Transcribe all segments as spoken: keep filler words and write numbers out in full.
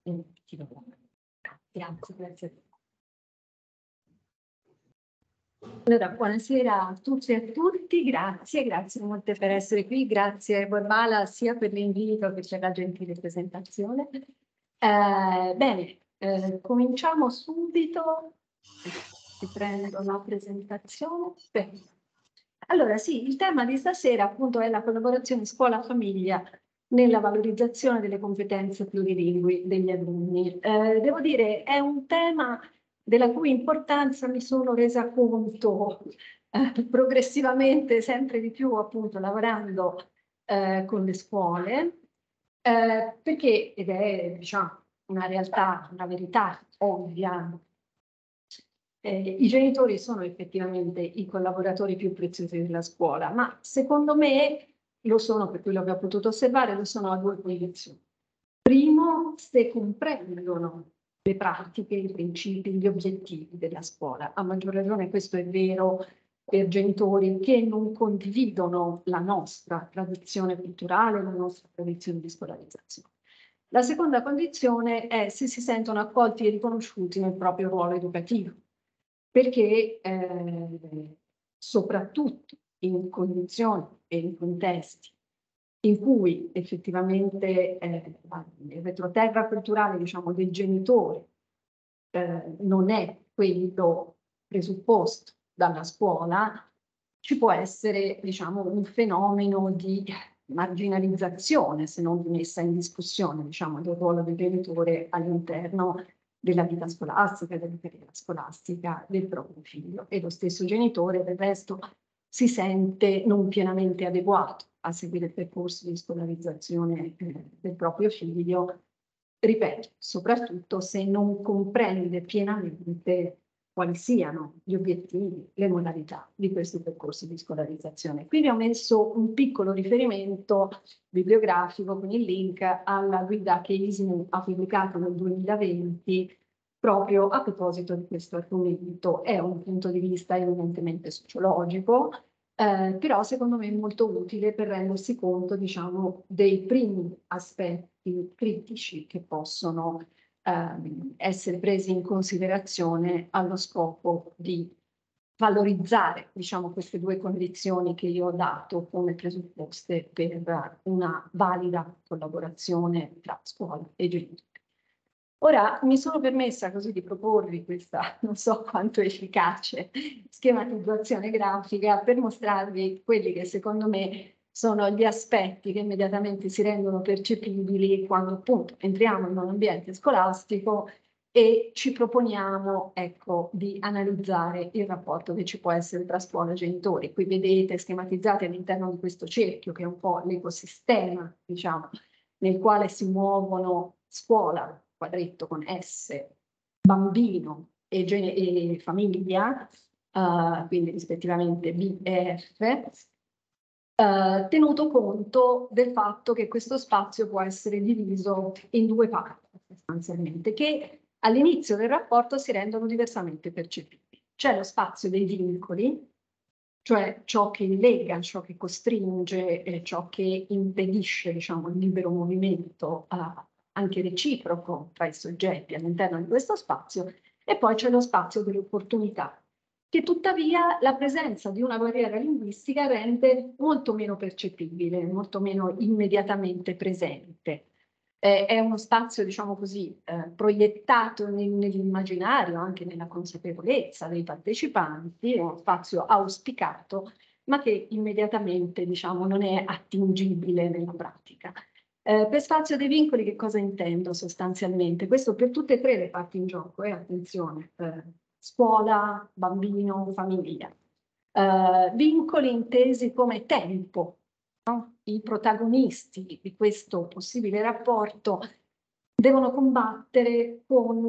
Grazie, grazie. Allora, buonasera a tutte e a tutti, grazie, grazie molte per essere qui, grazie Borbala sia per l'invito che per la gentile presentazione. Eh, bene, eh, cominciamo subito, ti prendo la presentazione. Bene. Allora sì, il tema di stasera appunto è la collaborazione scuola-famiglia nella valorizzazione delle competenze plurilingui degli alunni. Eh, devo dire, è un tema della cui importanza mi sono resa conto eh, progressivamente sempre di più appunto lavorando eh, con le scuole, eh, perché, ed è diciamo una realtà, una verità ovvia, eh, i genitori sono effettivamente i collaboratori più preziosi della scuola, ma secondo me lo sono, per quello che ho potuto osservare, lo sono a due condizioni. Primo, se comprendono le pratiche, i principi, gli obiettivi della scuola. A maggior ragione questo è vero per genitori che non condividono la nostra tradizione culturale, la nostra tradizione di scolarizzazione. La seconda condizione è se si sentono accolti e riconosciuti nel proprio ruolo educativo, perché eh, soprattutto in condizioni e in contesti in cui effettivamente eh, il retroterra culturale, diciamo, del genitore eh, non è quello presupposto dalla scuola, ci può essere, diciamo, un fenomeno di marginalizzazione, se non di messa in discussione, diciamo, del ruolo del genitore all'interno della vita scolastica, della carriera scolastica del proprio figlio. E lo stesso genitore, del resto, si sente non pienamente adeguato a seguire il percorso di scolarizzazione eh, del proprio figlio, ripeto, soprattutto se non comprende pienamente quali siano gli obiettivi, le modalità di questi percorsi di scolarizzazione. Qui vi ho messo un piccolo riferimento bibliografico con il link alla guida che I S M U ha pubblicato nel duemilaventi proprio a proposito di questo argomento. È un punto di vista evidentemente sociologico, eh, però secondo me è molto utile per rendersi conto, diciamo, dei primi aspetti critici che possono eh, essere presi in considerazione allo scopo di valorizzare, diciamo, queste due condizioni che io ho dato come presupposte per una valida collaborazione tra scuola e genitori. Ora mi sono permessa così di proporvi questa, non so quanto efficace, schematizzazione grafica per mostrarvi quelli che secondo me sono gli aspetti che immediatamente si rendono percepibili quando appunto entriamo in un ambiente scolastico e ci proponiamo, ecco, di analizzare il rapporto che ci può essere tra scuola e genitori. Qui vedete schematizzati all'interno di questo cerchio che è un po' l'ecosistema, diciamo, nel quale si muovono scuola, quadretto con S, bambino e, e famiglia, uh, quindi rispettivamente B e F, uh, tenuto conto del fatto che questo spazio può essere diviso in due parti, sostanzialmente, che all'inizio del rapporto si rendono diversamente percepibili. C'è lo spazio dei vincoli, cioè ciò che lega, ciò che costringe, eh, ciò che impedisce, diciamo, il libero movimento uh, anche reciproco tra i soggetti all'interno di questo spazio, e poi c'è lo spazio delle opportunità, che tuttavia la presenza di una barriera linguistica rende molto meno percepibile, molto meno immediatamente presente. Eh, è uno spazio, diciamo così, eh, proiettato nel, nell'immaginario, anche nella consapevolezza dei partecipanti, è uno spazio auspicato, ma che immediatamente, diciamo, non è attingibile nella pratica. Eh, per spazio dei vincoli che cosa intendo sostanzialmente? Questo per tutte e tre le parti in gioco, eh, attenzione, eh, scuola, bambino, famiglia. Eh, vincoli intesi come tempo. No? I protagonisti di questo possibile rapporto devono combattere con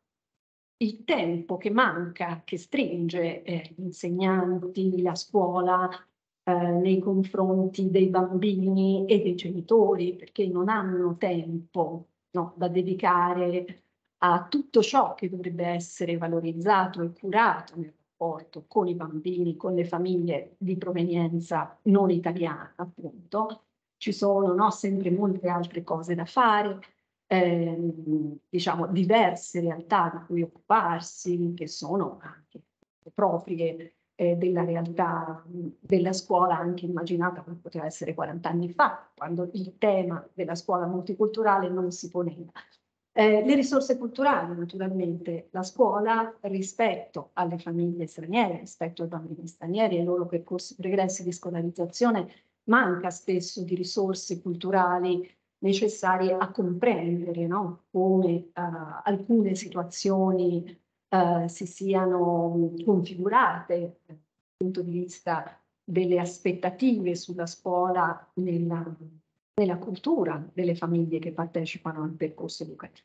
il tempo che manca, che stringe eh, gli insegnanti, la scuola, eh, nei confronti dei bambini e dei genitori, perché non hanno tempo, no, da dedicare a tutto ciò che dovrebbe essere valorizzato e curato nel rapporto con i bambini, con le famiglie di provenienza non italiana, appunto. Ci sono, no, sempre molte altre cose da fare. ehm, diciamo, diverse realtà di cui occuparsi, che sono anche proprie eh, della realtà mh, della scuola, anche immaginata come poteva essere quaranta anni fa, quando il tema della scuola multiculturale non si poneva. Eh, le risorse culturali, naturalmente, la scuola rispetto alle famiglie straniere, rispetto ai bambini stranieri e ai loro percorsi pregressi di scolarizzazione, manca spesso di risorse culturali necessarie a comprendere, no? Come uh, alcune situazioni uh, si siano configurate dal punto di vista delle aspettative sulla scuola nella, nella cultura delle famiglie che partecipano al percorso educativo.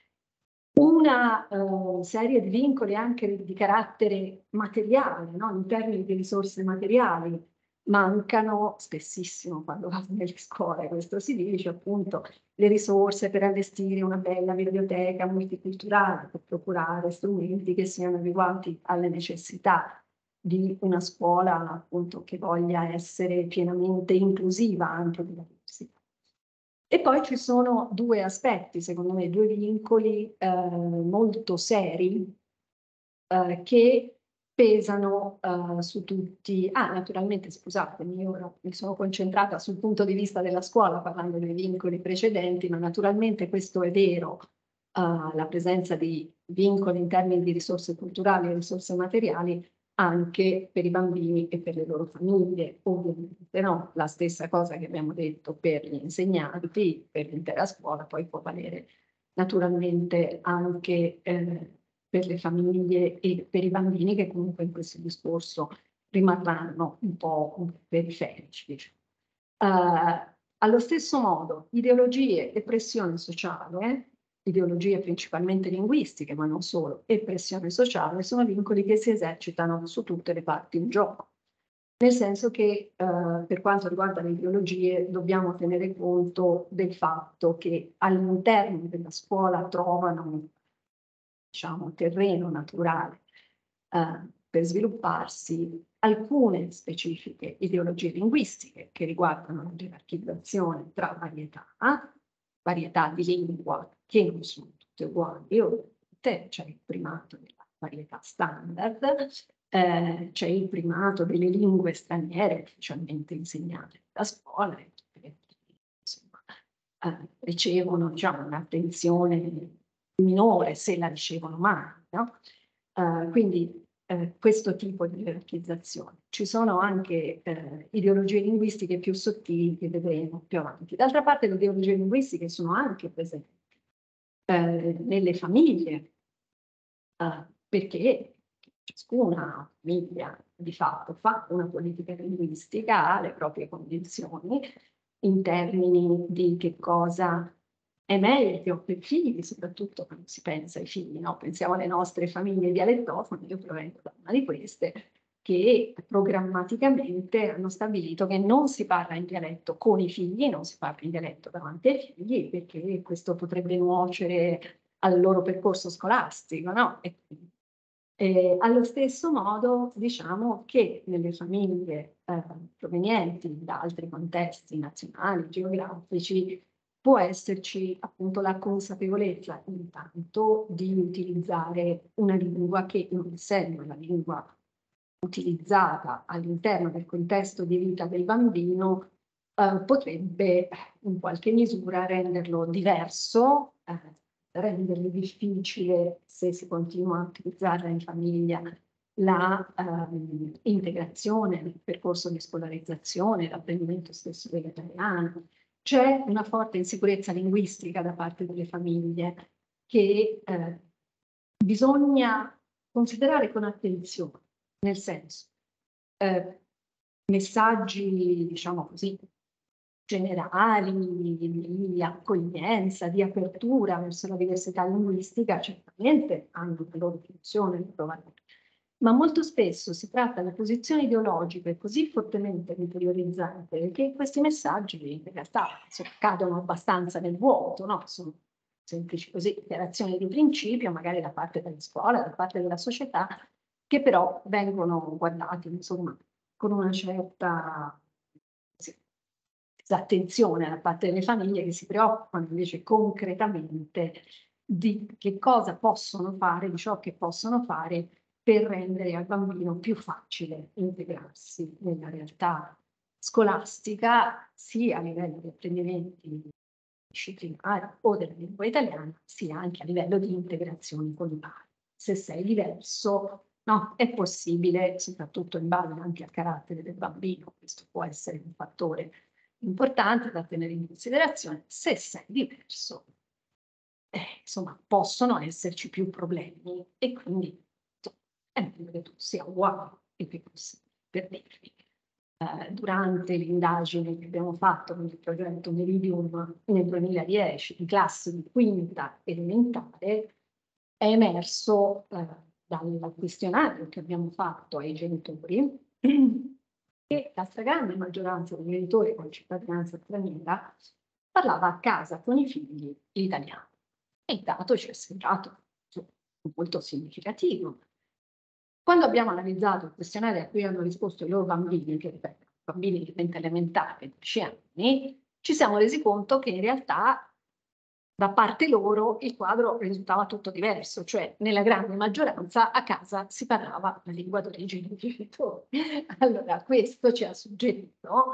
Una uh, serie di vincoli anche di carattere materiale, no? In termini di risorse materiali, mancano spessissimo quando vado nelle scuole, questo si dice appunto, le risorse per allestire una bella biblioteca multiculturale, per procurare strumenti che siano adeguati alle necessità di una scuola appunto che voglia essere pienamente inclusiva anche della diversità. E poi ci sono due aspetti, secondo me, due vincoli eh, molto seri eh, che pesano uh, su tutti. Ah, naturalmente, scusatemi, io ora mi sono concentrata sul punto di vista della scuola parlando dei vincoli precedenti, ma naturalmente questo è vero, uh, la presenza di vincoli in termini di risorse culturali e risorse materiali anche per i bambini e per le loro famiglie, ovviamente, no? La stessa cosa che abbiamo detto per gli insegnanti, per l'intera scuola, poi può valere naturalmente anche eh, per le famiglie e per i bambini che comunque in questo discorso rimarranno un po', un po' periferici. Diciamo. Uh, allo stesso modo, ideologie e pressione sociale, ideologie principalmente linguistiche, ma non solo, e pressione sociale, sono vincoli che si esercitano su tutte le parti in gioco. Nel senso che uh, per quanto riguarda le ideologie dobbiamo tenere conto del fatto che all'interno della scuola trovano diciamo, terreno naturale eh, per svilupparsi alcune specifiche ideologie linguistiche che riguardano la gerarchizzazione tra varietà, varietà di lingua che non sono tutte uguali, ovviamente c'è il primato della varietà standard, eh, c'è il primato delle lingue straniere ufficialmente insegnate da scuola, e insomma, eh, ricevono diciamo, un'attenzione minore se la ricevono mai, no? Uh, quindi eh, questo tipo di gerarchizzazione. Ci sono anche eh, ideologie linguistiche più sottili che vedremo più avanti. D'altra parte le ideologie linguistiche sono anche presenti eh, nelle famiglie, eh, perché ciascuna famiglia di fatto fa una politica linguistica, ha le proprie convinzioni in termini di che cosa è meglio per i figli, soprattutto quando si pensa ai figli, no? Pensiamo alle nostre famiglie dialettofone, io provengo da una di queste, che programmaticamente hanno stabilito che non si parla in dialetto con i figli, non si parla in dialetto davanti ai figli, perché questo potrebbe nuocere al loro percorso scolastico, no? E, e allo stesso modo diciamo che nelle famiglie eh, provenienti da altri contesti nazionali, geografici, può esserci appunto la consapevolezza intanto di utilizzare una lingua che non essendo la lingua utilizzata all'interno del contesto di vita del bambino eh, potrebbe in qualche misura renderlo diverso, eh, renderlo difficile se si continua a utilizzarla in famiglia la ehm, integrazione nel percorso di scolarizzazione, l'apprendimento stesso dell'italiano. C'è una forte insicurezza linguistica da parte delle famiglie che eh, bisogna considerare con attenzione, nel senso, eh, messaggi, diciamo così, generali, di accoglienza, di apertura verso la diversità linguistica, certamente hanno la loro funzione, il loro valore. Ma molto spesso si tratta di posizioni ideologiche così fortemente interiorizzate che questi messaggi in realtà insomma, cadono abbastanza nel vuoto, no? Sono semplici così dichiarazioni di principio, magari da parte della scuola, da parte della società, che però vengono guardati insomma con una certa sì, disattenzione da parte delle famiglie che si preoccupano invece concretamente di che cosa possono fare, di ciò che possono fare per rendere al bambino più facile integrarsi nella realtà scolastica, sia a livello di apprendimenti disciplinari o della lingua italiana, sia anche a livello di integrazione con i pari. Se sei diverso, no, è possibile, soprattutto in base anche al carattere del bambino, questo può essere un fattore importante da tenere in considerazione. Se sei diverso, eh, insomma, possono esserci più problemi e quindi è meglio che tu sia uguale il più possibile. Per dirvi, eh, durante l'indagine che abbiamo fatto con il progetto Meridium nel duemiladieci, in classe di quinta elementare, è emerso eh, dal questionario che abbiamo fatto ai genitori che la stragrande maggioranza dei genitori con cittadinanza straniera parlava a casa con i figli l'italiano. E il dato ci è sembrato molto significativo. Quando abbiamo analizzato il questionario a cui hanno risposto i loro bambini, che ripeto, bambini di quinta elementare, dieci anni, ci siamo resi conto che in realtà da parte loro il quadro risultava tutto diverso, cioè nella grande maggioranza a casa si parlava la lingua d'origine dei genitori. Allora questo ci ha suggerito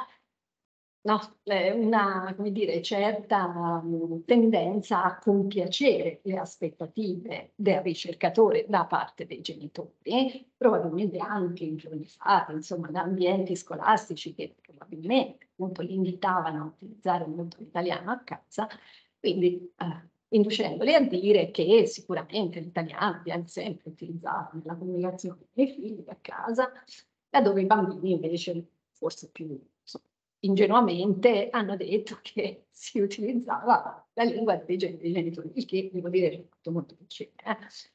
no, una, come dire, certa um, tendenza a compiacere le aspettative del ricercatore da parte dei genitori, probabilmente anche influenzati, insomma, da ambienti scolastici che probabilmente appunto li invitavano a utilizzare molto l'italiano a casa, quindi eh, inducendoli a dire che sicuramente l'italiano viene sempre utilizzato nella comunicazione dei figli a casa, laddove i bambini invece forse più insomma, ingenuamente hanno detto che si utilizzava la lingua dei genitori, il che devo dire ci ha fatto molto piacere. Eh?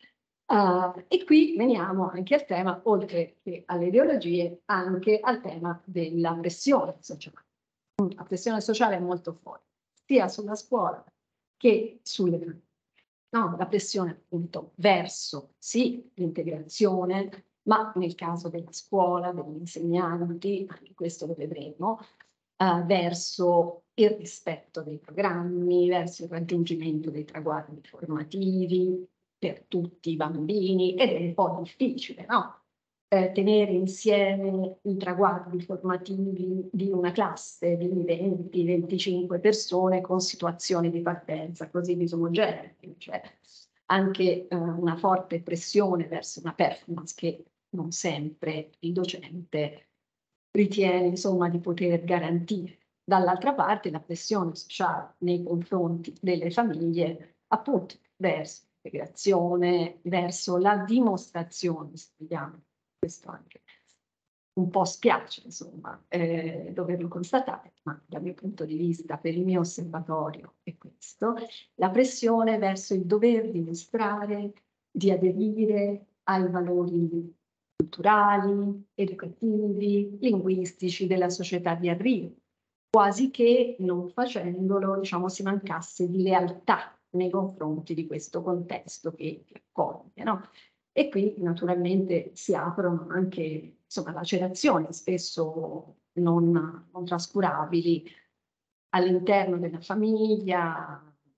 Uh, e qui veniamo anche al tema, oltre che alle ideologie, anche al tema della pressione sociale. La pressione sociale è molto forte, sia sulla scuola che sulle famiglie. No, la pressione appunto verso, sì, l'integrazione, ma nel caso della scuola, degli insegnanti, anche questo lo vedremo, eh, verso il rispetto dei programmi, verso il raggiungimento dei traguardi formativi per tutti i bambini, ed è un po' difficile, no? Eh, tenere insieme i traguardi formativi di una classe di venti venticinque persone con situazioni di partenza così disomogenee, cioè anche eh, una forte pressione verso una performance che non sempre il docente ritiene insomma di poter garantire. Dall'altra parte la pressione sociale nei confronti delle famiglie appunto verso l'integrazione, verso la dimostrazione, se vogliamo, questo anche un po' spiace insomma eh, doverlo constatare, ma dal mio punto di vista, per il mio osservatorio è questo, la pressione verso il dover dimostrare di aderire ai valori culturali, educativi, linguistici della società di arrivo, quasi che non facendolo, diciamo, si mancasse di lealtà nei confronti di questo contesto che ti accoglie, no? E qui naturalmente si aprono anche insomma, lacerazioni spesso non, non trascurabili all'interno della famiglia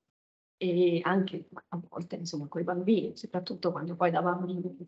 e anche a volte insomma con i bambini, soprattutto quando poi da bambini.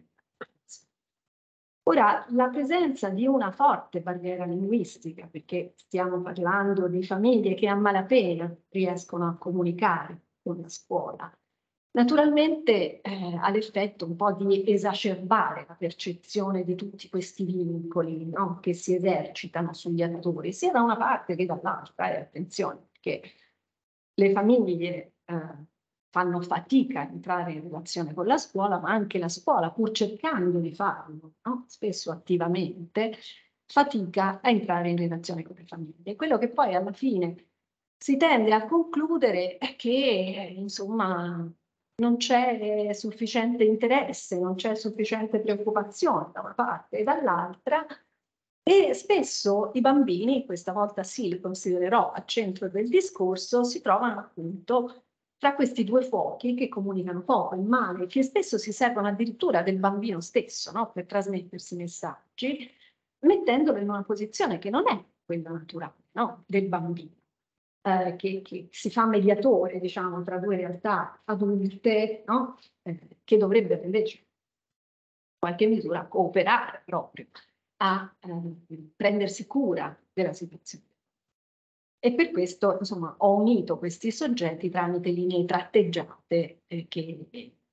Ora, la presenza di una forte barriera linguistica, perché stiamo parlando di famiglie che a malapena riescono a comunicare con la scuola, naturalmente eh, ha l'effetto un po' di esacerbare la percezione di tutti questi vincoli no? che si esercitano sugli attori, sia da una parte che dall'altra, e attenzione, perché le famiglie eh, fanno fatica a entrare in relazione con la scuola, ma anche la scuola, pur cercando di farlo, no? spesso attivamente, fatica a entrare in relazione con le famiglie. Quello che poi alla fine si tende a concludere è che, insomma, non c'è sufficiente interesse, non c'è sufficiente preoccupazione da una parte e dall'altra, e spesso i bambini, questa volta sì, li considererò al centro del discorso, si trovano appunto tra questi due fuochi che comunicano poco e male, che spesso si servono addirittura del bambino stesso no? per trasmettersi messaggi, mettendolo in una posizione che non è quella naturale, no? Del bambino, eh, che, che si fa mediatore, diciamo, tra due realtà adulte, no? Eh, che dovrebbero invece in qualche misura cooperare proprio a eh, prendersi cura della situazione. E per questo, insomma, ho unito questi soggetti tramite linee tratteggiate eh, che,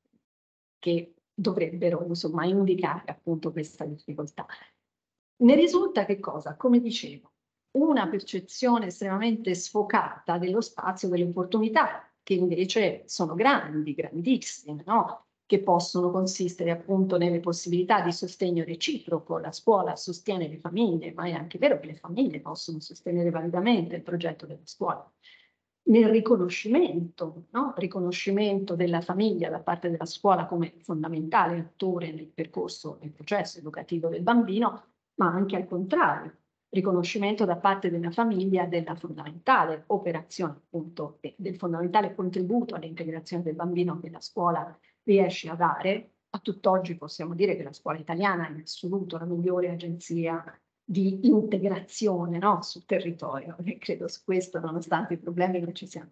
che dovrebbero, insomma, indicare appunto questa difficoltà. Ne risulta che cosa? Come dicevo, una percezione estremamente sfocata dello spazio, delle opportunità, che invece sono grandi, grandissime, no? Che possono consistere appunto nelle possibilità di sostegno reciproco. La scuola sostiene le famiglie, ma è anche vero che le famiglie possono sostenere validamente il progetto della scuola. Nel riconoscimento, no? Riconoscimento della famiglia da parte della scuola come fondamentale attore nel percorso, nel processo educativo del bambino, ma anche al contrario, riconoscimento da parte della famiglia della fondamentale operazione, appunto, e del fondamentale contributo all'integrazione del bambino che la scuola riesce a dare. A tutt'oggi possiamo dire che la scuola italiana è in assoluto la migliore agenzia di integrazione, no? Sul territorio, e credo su questo, nonostante i problemi che ci siano.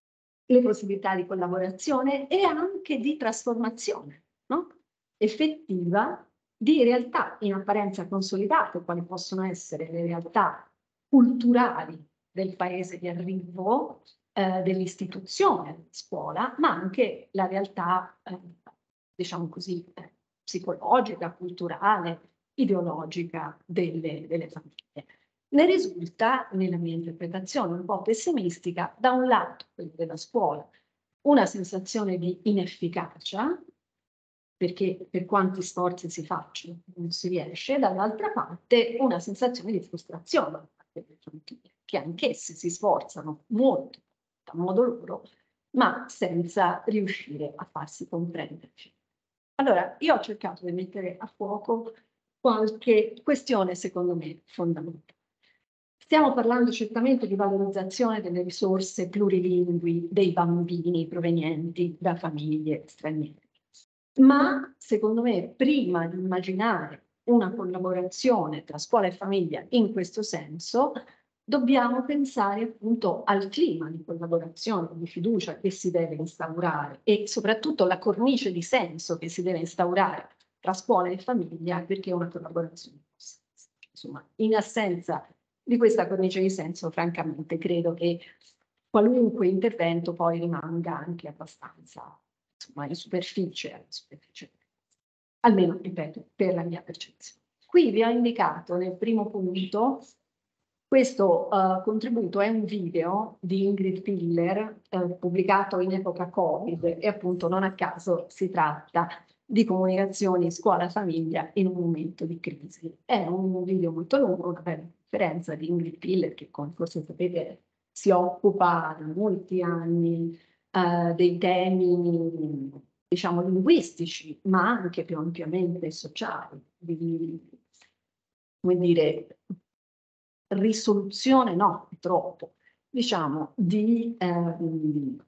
Le possibilità di collaborazione e anche di trasformazione, no? Effettiva di realtà in apparenza consolidate, quali possono essere le realtà culturali del paese di arrivo, eh, dell'istituzione scuola, ma anche la realtà, eh, diciamo così, eh, psicologica, culturale, ideologica delle, delle famiglie. Ne risulta, nella mia interpretazione un po' pessimistica, da un lato, quello della scuola, una sensazione di inefficacia, perché per quanti sforzi si facciano non si riesce, dall'altra parte una sensazione di frustrazione da parte delle famiglie, che anch'esse si sforzano molto a modo loro, ma senza riuscire a farsi comprendere. Allora, io ho cercato di mettere a fuoco qualche questione, secondo me, fondamentale. Stiamo parlando certamente di valorizzazione delle risorse plurilingui dei bambini provenienti da famiglie straniere. Ma, secondo me, prima di immaginare una collaborazione tra scuola e famiglia in questo senso, dobbiamo pensare appunto al clima di collaborazione, di fiducia che si deve instaurare e soprattutto la cornice di senso che si deve instaurare tra scuola e famiglia perché una collaborazione possa essere. Insomma, in assenza di questa cornice di senso, francamente, credo che qualunque intervento poi rimanga anche abbastanza, insomma, in superficie, in superficie. Almeno, ripeto, per la mia percezione. Qui vi ho indicato nel primo punto, questo uh, contributo è un video di Ingrid Piller, eh, pubblicato in epoca Covid, e appunto non a caso si tratta di comunicazioni scuola-famiglia in un momento di crisi. È un video molto lungo, una bella differenza di Ingrid Piller, che come forse sapete si occupa da molti anni uh, dei temi, diciamo, linguistici, ma anche più ampiamente sociali, di, come dire, risoluzione, no, troppo, diciamo, di ehm,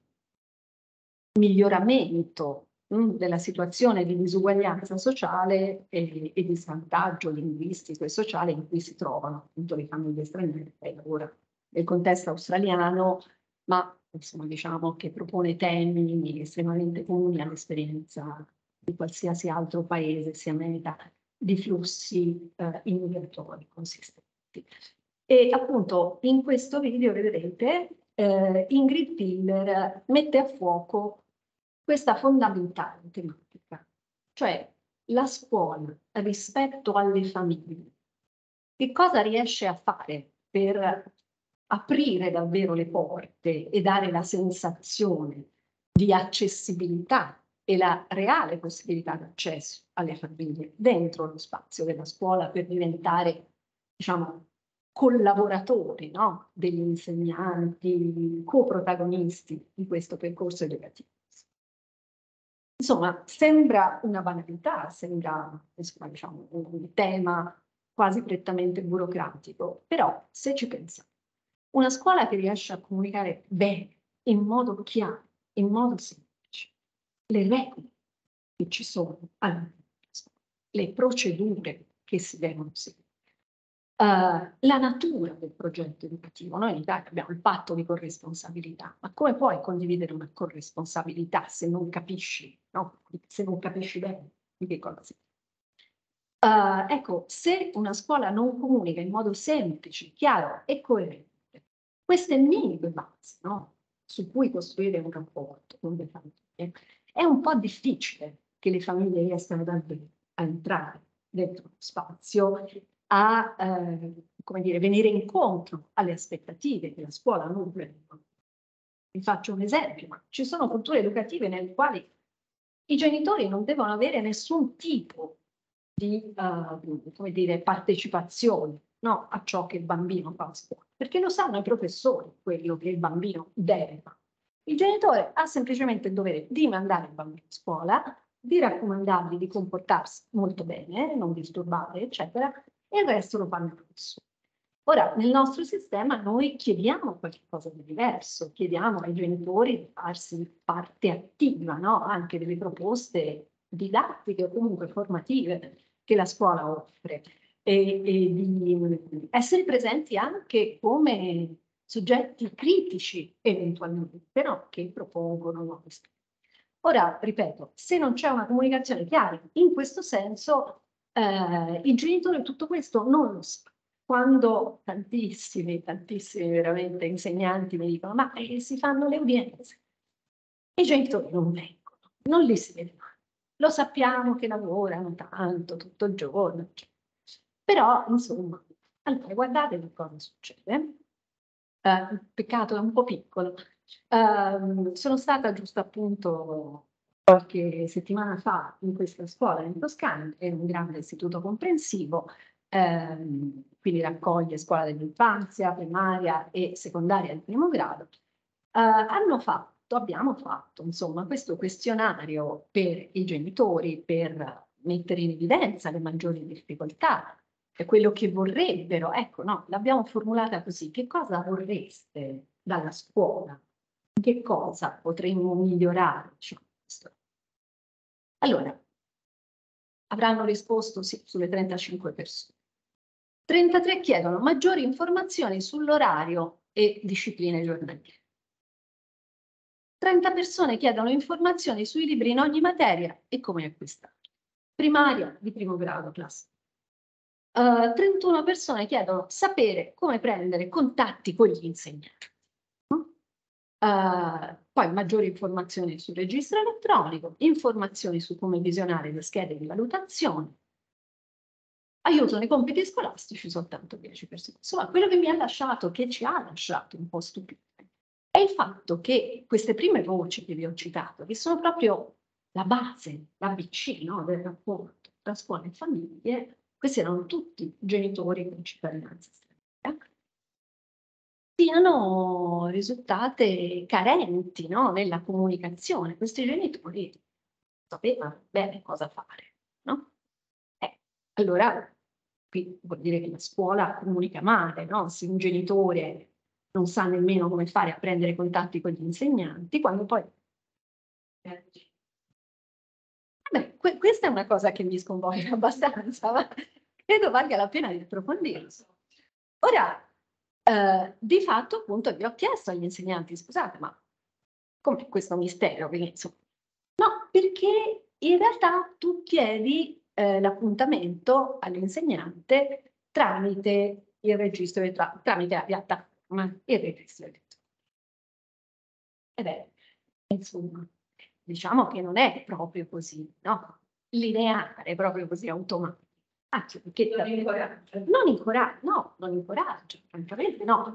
miglioramento mh, della situazione di disuguaglianza sociale e, e di svantaggio linguistico e sociale in cui si trovano appunto le famiglie straniere che lavorano nel contesto australiano, ma insomma diciamo che propone temi estremamente comuni all'esperienza di qualsiasi altro paese sia meta di flussi eh, immigratori consistenti. E appunto in questo video vedrete eh, Ingrid Piller mette a fuoco questa fondamentale tematica, cioè la scuola rispetto alle famiglie. Che cosa riesce a fare per aprire davvero le porte e dare la sensazione di accessibilità e la reale possibilità di accesso alle famiglie dentro lo spazio della scuola per diventare, diciamo, collaboratori, no? Degli insegnanti, coprotagonisti di questo percorso educativo. Insomma, sembra una banalità, sembra insomma, diciamo, un tema quasi prettamente burocratico, però se ci pensate, una scuola che riesce a comunicare bene, in modo chiaro, in modo semplice, le regole che ci sono all'interno della scuola, le procedure che si devono seguire, Uh, la natura del progetto educativo. Noi in Italia abbiamo il patto di corresponsabilità, ma come puoi condividere una corresponsabilità se non capisci, no? Se non capisci bene di che cosa si tratta? Uh, ecco, se una scuola non comunica in modo semplice, chiaro e coerente queste minime basi, no? Su cui costruire un rapporto con le famiglie, è un po' difficile che le famiglie riescano davvero a entrare dentro lo spazio, a eh, come dire, venire incontro alle aspettative che la scuola nutre. Vi faccio un esempio, ma ci sono culture educative nelle quali i genitori non devono avere nessun tipo di uh, come dire, partecipazione, no, a ciò che il bambino fa a scuola, perché lo sanno i professori quello che il bambino deve fare. Il genitore ha semplicemente il dovere di mandare il bambino a scuola, di raccomandargli di comportarsi molto bene, non disturbare, eccetera, e il resto lo fanno i professori. Ora, nel nostro sistema noi chiediamo qualcosa di diverso, chiediamo ai genitori di farsi parte attiva, no? Anche delle proposte didattiche o comunque formative che la scuola offre e, e di essere presenti anche come soggetti critici eventualmente, no? Che propongono nuove strade. Ora, ripeto, se non c'è una comunicazione chiara in questo senso, eh, il genitore tutto questo non lo sa. Quando tantissimi, tantissimi veramente insegnanti mi dicono ma eh, si fanno le udienze, i genitori non vengono, non li si vede mai. Lo sappiamo che lavorano tanto, tutto il giorno, però insomma, allora guardate che cosa succede. Uh, il peccato è un po' piccolo. Uh, sono stata giusto appunto qualche settimana fa in questa scuola in Toscana, è un grande istituto comprensivo, ehm, quindi raccoglie scuola dell'infanzia, primaria e secondaria di primo grado. Uh, hanno fatto, abbiamo fatto, insomma, questo questionario per i genitori per mettere in evidenza le maggiori difficoltà, e quello che vorrebbero, ecco, no, l'abbiamo formulata così, che cosa vorreste dalla scuola? Che cosa potremmo migliorare? Diciamo, allora, avranno risposto sì, sulle trentacinque persone. trentatré chiedono maggiori informazioni sull'orario e discipline giornaliere. trenta persone chiedono informazioni sui libri in ogni materia e come acquistare. Primaria di primo grado, classe. Uh, trentuno persone chiedono sapere come prendere contatti con gli insegnanti. Uh, poi maggiori informazioni sul registro elettronico, informazioni su come visionare le schede di valutazione, aiuto nei compiti scolastici soltanto dieci persone. Insomma, quello che mi ha lasciato, che ci ha lasciato un po' stupiti, è il fatto che queste prime voci che vi ho citato, che sono proprio la base, l'A B C, no, del rapporto tra scuola e famiglie, questi erano tutti genitori con cittadinanza straniera, siano risultate carenti, no, nella comunicazione. Questi genitori sapevano bene cosa fare, no? Eh, allora, qui vuol dire che la scuola comunica male, no? Se un genitore non sa nemmeno come fare a prendere contatti con gli insegnanti, quando poi... Beh, que questa è una cosa che mi sconvolge abbastanza, ma credo valga la pena di approfondirlo. Ora, eh, di fatto, appunto, vi ho chiesto agli insegnanti, scusate, ma com'è questo mistero? Perché, insomma, no, perché in realtà tu chiedi eh, l'appuntamento all'insegnante tramite il registro, tra, tramite la piattaforma, il registro elettronico. Ed è, insomma, diciamo che non è proprio così, no? Lineare, proprio così automatico. Anzi, perché non incoraggia. Non incoraggia, no, non incoraggia, francamente no.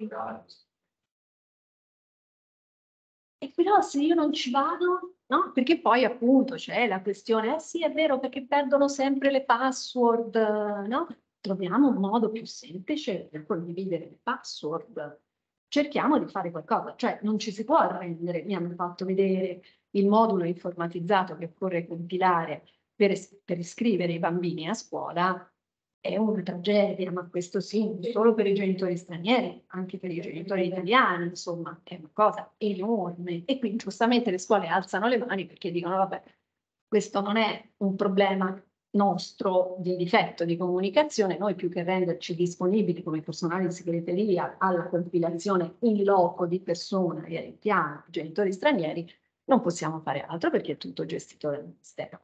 E però se io non ci vado, no? Perché poi appunto c'è la questione, eh sì, è vero, perché perdono sempre le password, no? Troviamo un modo più semplice per condividere le password. Cerchiamo di fare qualcosa, cioè non ci si può arrendere. Mi hanno fatto vedere il modulo informatizzato che occorre compilare per, per iscrivere i bambini a scuola. È una tragedia, ma questo sì, non solo per i genitori stranieri, anche per i genitori italiani, insomma, è una cosa enorme. E quindi giustamente le scuole alzano le mani perché dicono, vabbè, questo non è un problema nostro di difetto di comunicazione, noi più che renderci disponibili come personale di segreteria alla compilazione in loco di persona e ai piani genitori stranieri, non possiamo fare altro perché è tutto gestito dal Ministero.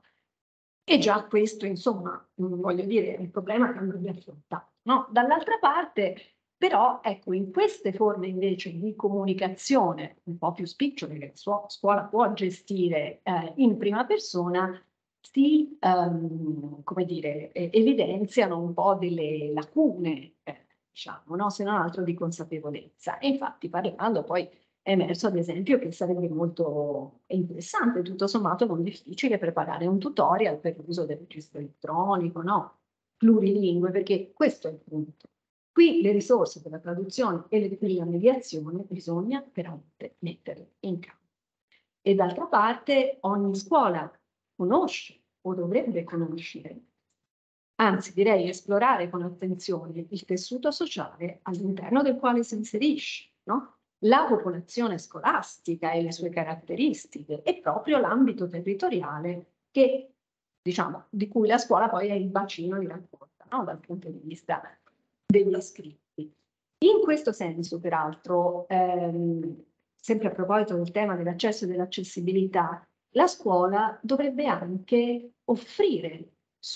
E già questo, insomma, voglio dire, è un problema che andrebbe affrontato, no? Dall'altra parte, però, ecco, in queste forme invece di comunicazione un po' più spicciole che la scuola può gestire eh, in prima persona, si, um, come dire, eh, evidenziano un po' delle lacune, eh, diciamo, no? Se non altro di consapevolezza. E infatti parlando poi è emerso ad esempio che sarebbe molto interessante, tutto sommato non difficile, preparare un tutorial per l'uso del registro elettronico, no? Plurilingue, perché questo è il punto. Qui le risorse per la traduzione e le, per la mediazione bisogna veramente metterle in campo. E d'altra parte ogni scuola conosce o dovrebbe conoscere, anzi direi esplorare con attenzione il tessuto sociale all'interno del quale si inserisce, no? La popolazione scolastica e le sue caratteristiche e proprio l'ambito territoriale che, diciamo, di cui la scuola poi è il bacino di raccolta, no? Dal punto di vista degli iscritti. In questo senso, peraltro, ehm, sempre a proposito del tema dell'accesso e dell'accessibilità, la scuola dovrebbe anche offrire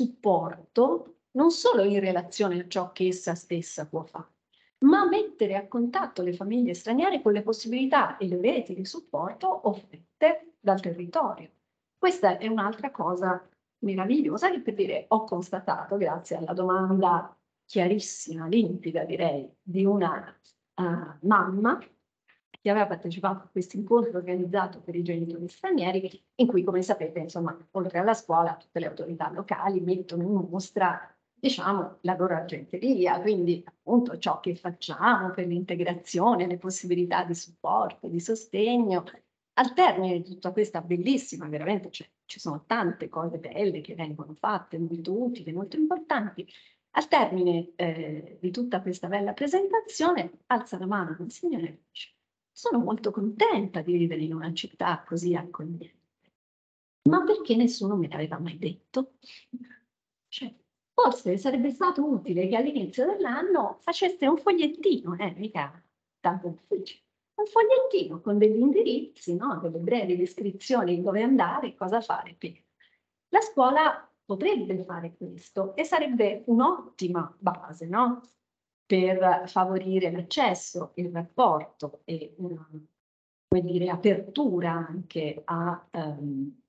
supporto non solo in relazione a ciò che essa stessa può fare, ma mettere a contatto le famiglie straniere con le possibilità e le reti di supporto offerte dal territorio. Questa è un'altra cosa meravigliosa che, per dire, ho constatato grazie alla domanda chiarissima, limpida direi, di una uh, mamma che aveva partecipato a questo incontro organizzato per i genitori stranieri, in cui, come sapete, insomma, oltre alla scuola, tutte le autorità locali mettono in mostra, diciamo, la loro argenteria, quindi appunto ciò che facciamo per l'integrazione, le possibilità di supporto, di sostegno. Al termine di tutta questa bellissima, veramente cioè, ci sono tante cose belle che vengono fatte, molto utili, molto importanti. Al termine eh, di tutta questa bella presentazione, alza la mano il signore e dice: sono molto contenta di vivere in una città così accogliente, ma perché nessuno me l'aveva mai detto? Cioè, forse sarebbe stato utile che all'inizio dell'anno faceste un fogliettino, eh, mica tanto difficile, un fogliettino con degli indirizzi, no? Delle brevi descrizioni di dove andare e cosa fare. La scuola potrebbe fare questo e sarebbe un'ottima base, no? Per favorire l'accesso, il rapporto e una, come dire, apertura anche a um,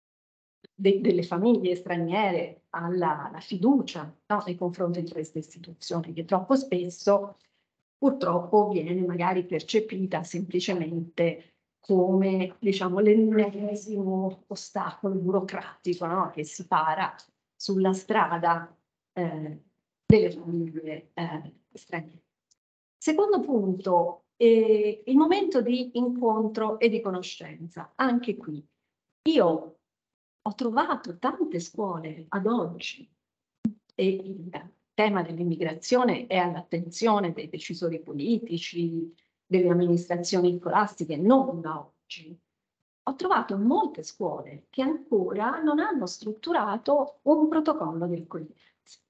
de delle famiglie straniere alla, alla fiducia, no? Nei confronti di queste istituzioni, che troppo spesso purtroppo viene magari percepita semplicemente come, diciamo, l'ennesimo ostacolo burocratico, no? Che si para sulla strada eh, delle famiglie eh, straniere. Secondo punto, eh, il momento di incontro e di conoscenza. Anche qui, io ho trovato tante scuole ad oggi e il tema dell'immigrazione è all'attenzione dei decisori politici, delle amministrazioni scolastiche, non da oggi. Ho trovato molte scuole che ancora non hanno strutturato un protocollo di accoglienza.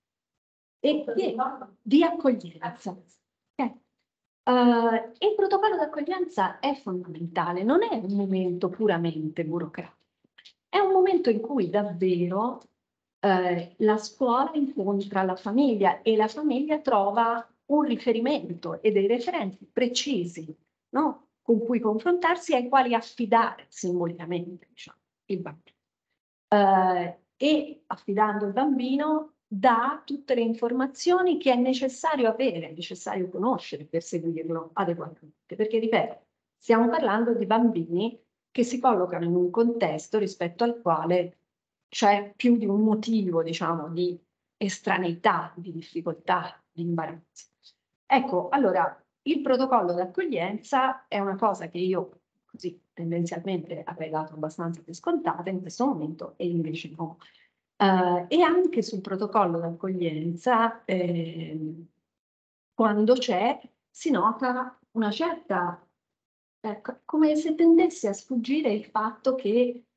E di, di accoglienza. Eh. Uh, il protocollo d'accoglienza è fondamentale, non è un momento puramente burocratico, è un momento in cui davvero eh, la scuola incontra la famiglia e la famiglia trova un riferimento e dei referenti precisi, no? Con cui confrontarsi e ai quali affidare simbolicamente, diciamo, il bambino. Uh, e affidando il bambino dà tutte le informazioni che è necessario avere, è necessario conoscere per seguirlo adeguatamente. Perché, ripeto, stiamo parlando di bambini che si collocano in un contesto rispetto al quale c'è più di un motivo, diciamo, di estraneità, di difficoltà, di imbarazzo. Ecco, allora, il protocollo d'accoglienza è una cosa che io così tendenzialmente avrei dato abbastanza per scontata in questo momento e invece no. Uh, e anche sul protocollo d'accoglienza, eh, quando c'è, si nota una certa, ecco, come se tendesse a sfuggire il fatto che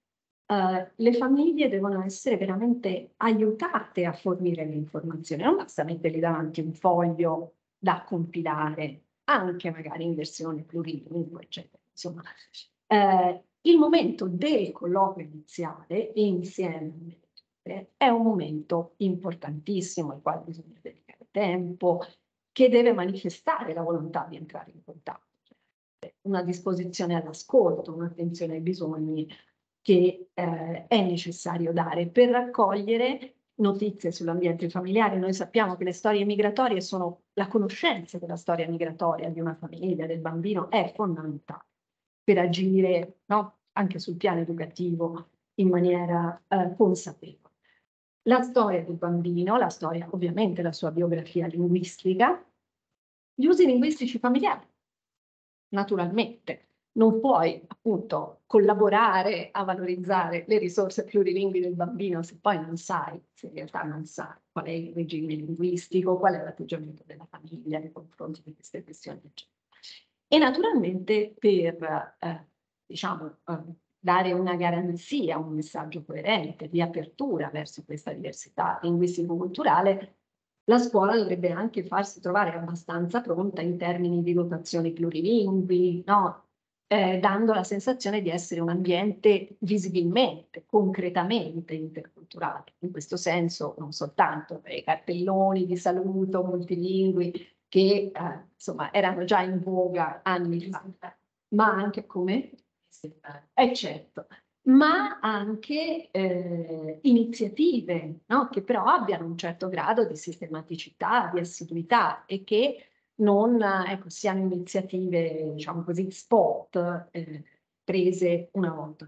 Uh, le famiglie devono essere veramente aiutate a fornire le informazioni, non basta mettergli davanti un foglio da compilare, anche magari in versione plurilingue, eccetera. Insomma, uh, il momento del colloquio iniziale insieme è un momento importantissimo al quale bisogna dedicare tempo, che deve manifestare la volontà di entrare in contatto, una disposizione all'ascolto, un'attenzione ai bisogni che eh, è necessario dare per raccogliere notizie sull'ambiente familiare. Noi sappiamo che le storie migratorie sono, la conoscenza della storia migratoria di una famiglia, del bambino, è fondamentale per agire, no, anche sul piano educativo in maniera eh, consapevole. La storia del bambino, la storia, ovviamente la sua biografia linguistica, gli usi linguistici familiari, naturalmente. Non puoi appunto collaborare a valorizzare le risorse plurilingui del bambino se poi non sai, se in realtà non sai qual è il regime linguistico, qual è l'atteggiamento della famiglia nei confronti di queste questioni, eccetera. E naturalmente per eh, diciamo, eh, dare una garanzia, un messaggio coerente di apertura verso questa diversità linguistico-culturale, la scuola dovrebbe anche farsi trovare abbastanza pronta in termini di dotazioni plurilingui, no? Eh, dando la sensazione di essere un ambiente visibilmente, concretamente interculturale. In questo senso non soltanto i cartelloni di saluto multilingui che eh, insomma erano già in voga anni fa, ma anche come? Eh certo, ma anche eh, iniziative, no? Che però abbiano un certo grado di sistematicità, di assiduità e che non ecco, siano iniziative, diciamo così, spot eh, prese una volta.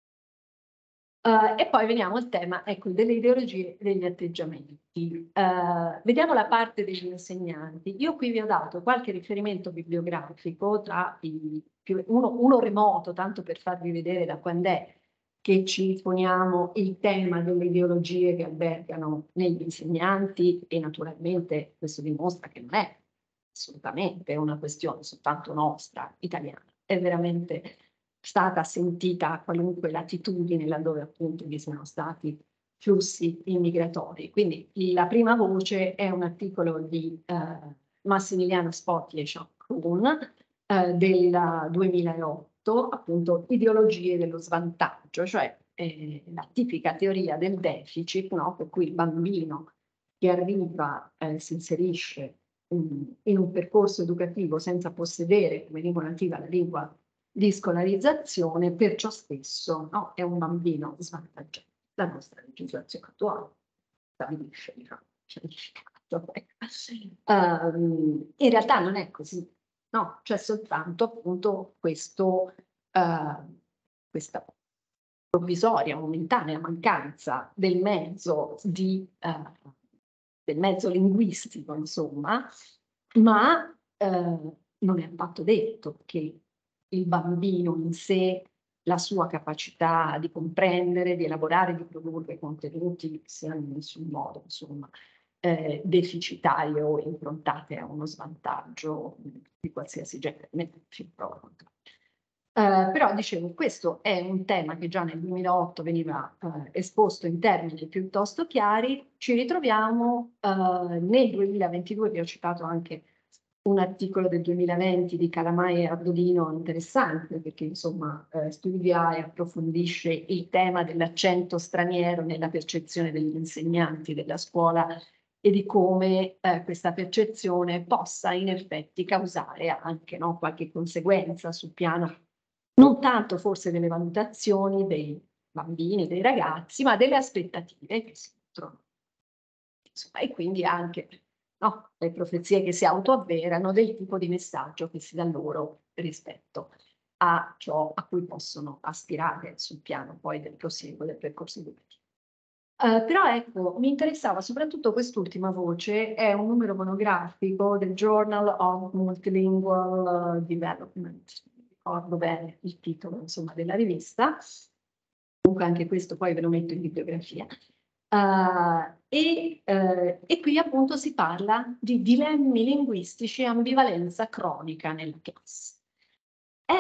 Uh, e poi veniamo al tema ecco, delle ideologie e degli atteggiamenti. Uh, vediamo la parte degli insegnanti. Io qui vi ho dato qualche riferimento bibliografico, tra i più, uno, uno remoto, tanto per farvi vedere da quando è che ci poniamo il tema delle ideologie che albergano negli insegnanti, e naturalmente questo dimostra che non è assolutamente una questione soltanto nostra, italiana, è veramente stata sentita a qualunque latitudine laddove appunto vi siano stati flussi immigratori. Quindi la prima voce è un articolo di eh, Massimiliano Spotti e Jean Kuhn eh, del duemilaotto, appunto Ideologie dello svantaggio, cioè eh, la tipica teoria del deficit, no? Per cui il bambino che arriva, eh, si inserisce in, in un percorso educativo senza possedere come lingua nativa la lingua di scolarizzazione, per ciò stesso no, è un bambino svantaggiato. La nostra legislazione attuale stabilisce diciamo, certificato. Um, in realtà non è così, no? C'è soltanto appunto questo, uh, questa provvisoria, momentanea mancanza del mezzo, di, uh, del mezzo linguistico, insomma, ma uh, non è affatto detto che il bambino in sé, la sua capacità di comprendere, di elaborare, di produrre contenuti siano in nessun modo, insomma, eh, deficitarie o improntate a uno svantaggio di qualsiasi genere, fin proprio. Uh, però dicevo, questo è un tema che già nel duemilaotto veniva uh, esposto in termini piuttosto chiari. Ci ritroviamo uh, nel duemilaventidue, vi ho citato anche un articolo del duemilaventi di Calamai e Ardolino interessante, perché insomma eh, studia e approfondisce il tema dell'accento straniero nella percezione degli insegnanti della scuola e di come eh, questa percezione possa in effetti causare anche no, qualche conseguenza sul piano non tanto forse delle valutazioni dei bambini, dei ragazzi, ma delle aspettative che si nutrono. Insomma, e quindi anche no, le profezie che si autoavverano del tipo di messaggio che si dà loro rispetto a ciò a cui possono aspirare sul piano poi del prosieguo del percorso educativo. Uh, però ecco, mi interessava soprattutto quest'ultima voce, è un numero monografico del Journal of Multilingual Development, ricordo bene il titolo insomma della rivista, comunque anche questo poi ve lo metto in bibliografia. Uh, e, uh, e qui appunto si parla di dilemmi linguistici e ambivalenza cronica nella classe. È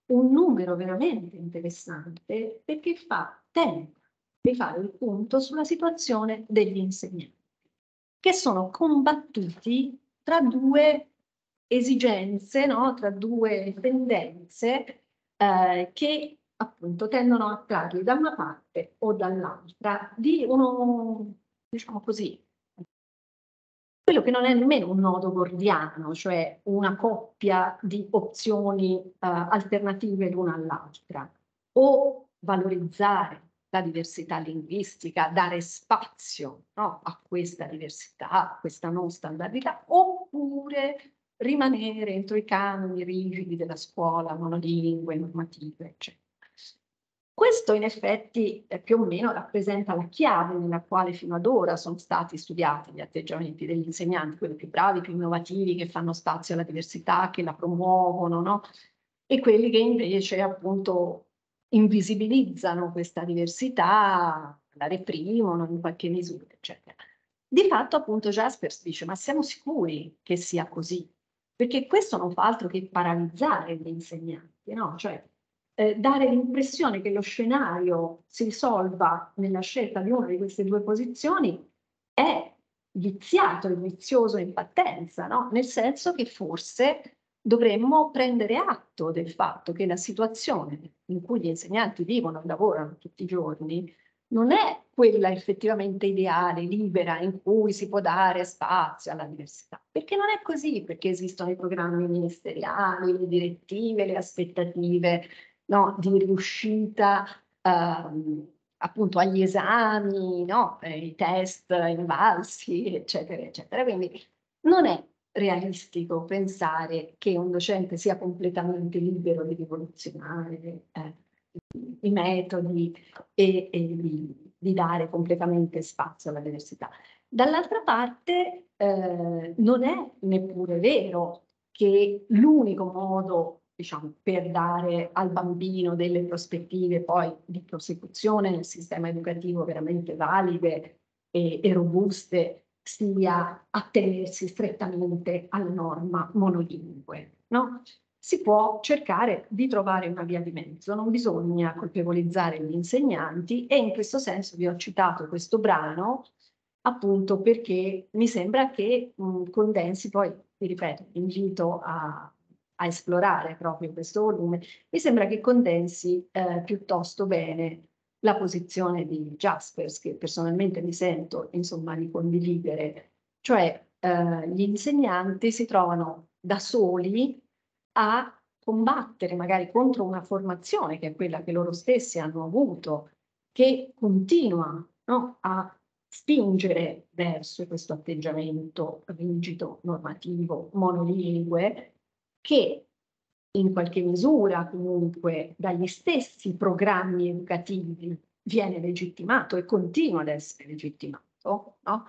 un numero veramente interessante perché fa, tenta di fare il punto sulla situazione degli insegnanti, che sono combattuti tra due esigenze, no? Tra due tendenze eh, che appunto tendono a trarli da una parte o dall'altra di uno, diciamo così, quello che non è nemmeno un nodo gordiano, cioè una coppia di opzioni eh, alternative l'una all'altra, o valorizzare la diversità linguistica, dare spazio, no, a questa diversità, a questa non standardità, oppure rimanere entro i canoni rigidi della scuola, monolingue, normative, eccetera. Questo in effetti eh, più o meno rappresenta la chiave nella quale fino ad ora sono stati studiati gli atteggiamenti degli insegnanti, quelli più bravi, più innovativi, che fanno spazio alla diversità, che la promuovono, no? E quelli che invece appunto invisibilizzano questa diversità, la reprimono in qualche misura, eccetera. Di fatto appunto Jaspers dice, ma siamo sicuri che sia così? Perché questo non fa altro che paralizzare gli insegnanti, no? Cioè, eh, dare l'impressione che lo scenario si risolva nella scelta di una di queste due posizioni è viziato, è vizioso in partenza, no? Nel senso che forse dovremmo prendere atto del fatto che la situazione in cui gli insegnanti vivono e lavorano tutti i giorni non è quella effettivamente ideale, libera, in cui si può dare spazio alla diversità, perché non è così, perché esistono i programmi ministeriali, le direttive, le aspettative, no, di riuscita ehm, appunto agli esami, no, eh, i test invalsi, eccetera, eccetera. Quindi non è realistico pensare che un docente sia completamente libero di rivoluzionare eh, i metodi e, e di, di dare completamente spazio alla diversità. Dall'altra parte eh, non è neppure vero che l'unico modo, diciamo, per dare al bambino delle prospettive poi di prosecuzione nel sistema educativo veramente valide e, e robuste sia attenersi strettamente alla norma monolingue, no? Si può cercare di trovare una via di mezzo, non bisogna colpevolizzare gli insegnanti e in questo senso vi ho citato questo brano appunto perché mi sembra che mh, condensi, poi vi ripeto, invito a, a esplorare proprio questo volume, mi sembra che condensi eh, piuttosto bene la posizione di Jaspers, che personalmente mi sento insomma di condividere, cioè eh, gli insegnanti si trovano da soli a combattere magari contro una formazione che è quella che loro stessi hanno avuto, che continua, no, a spingere verso questo atteggiamento rigido, normativo, monolingue, che in qualche misura comunque dagli stessi programmi educativi viene legittimato e continua ad essere legittimato, no?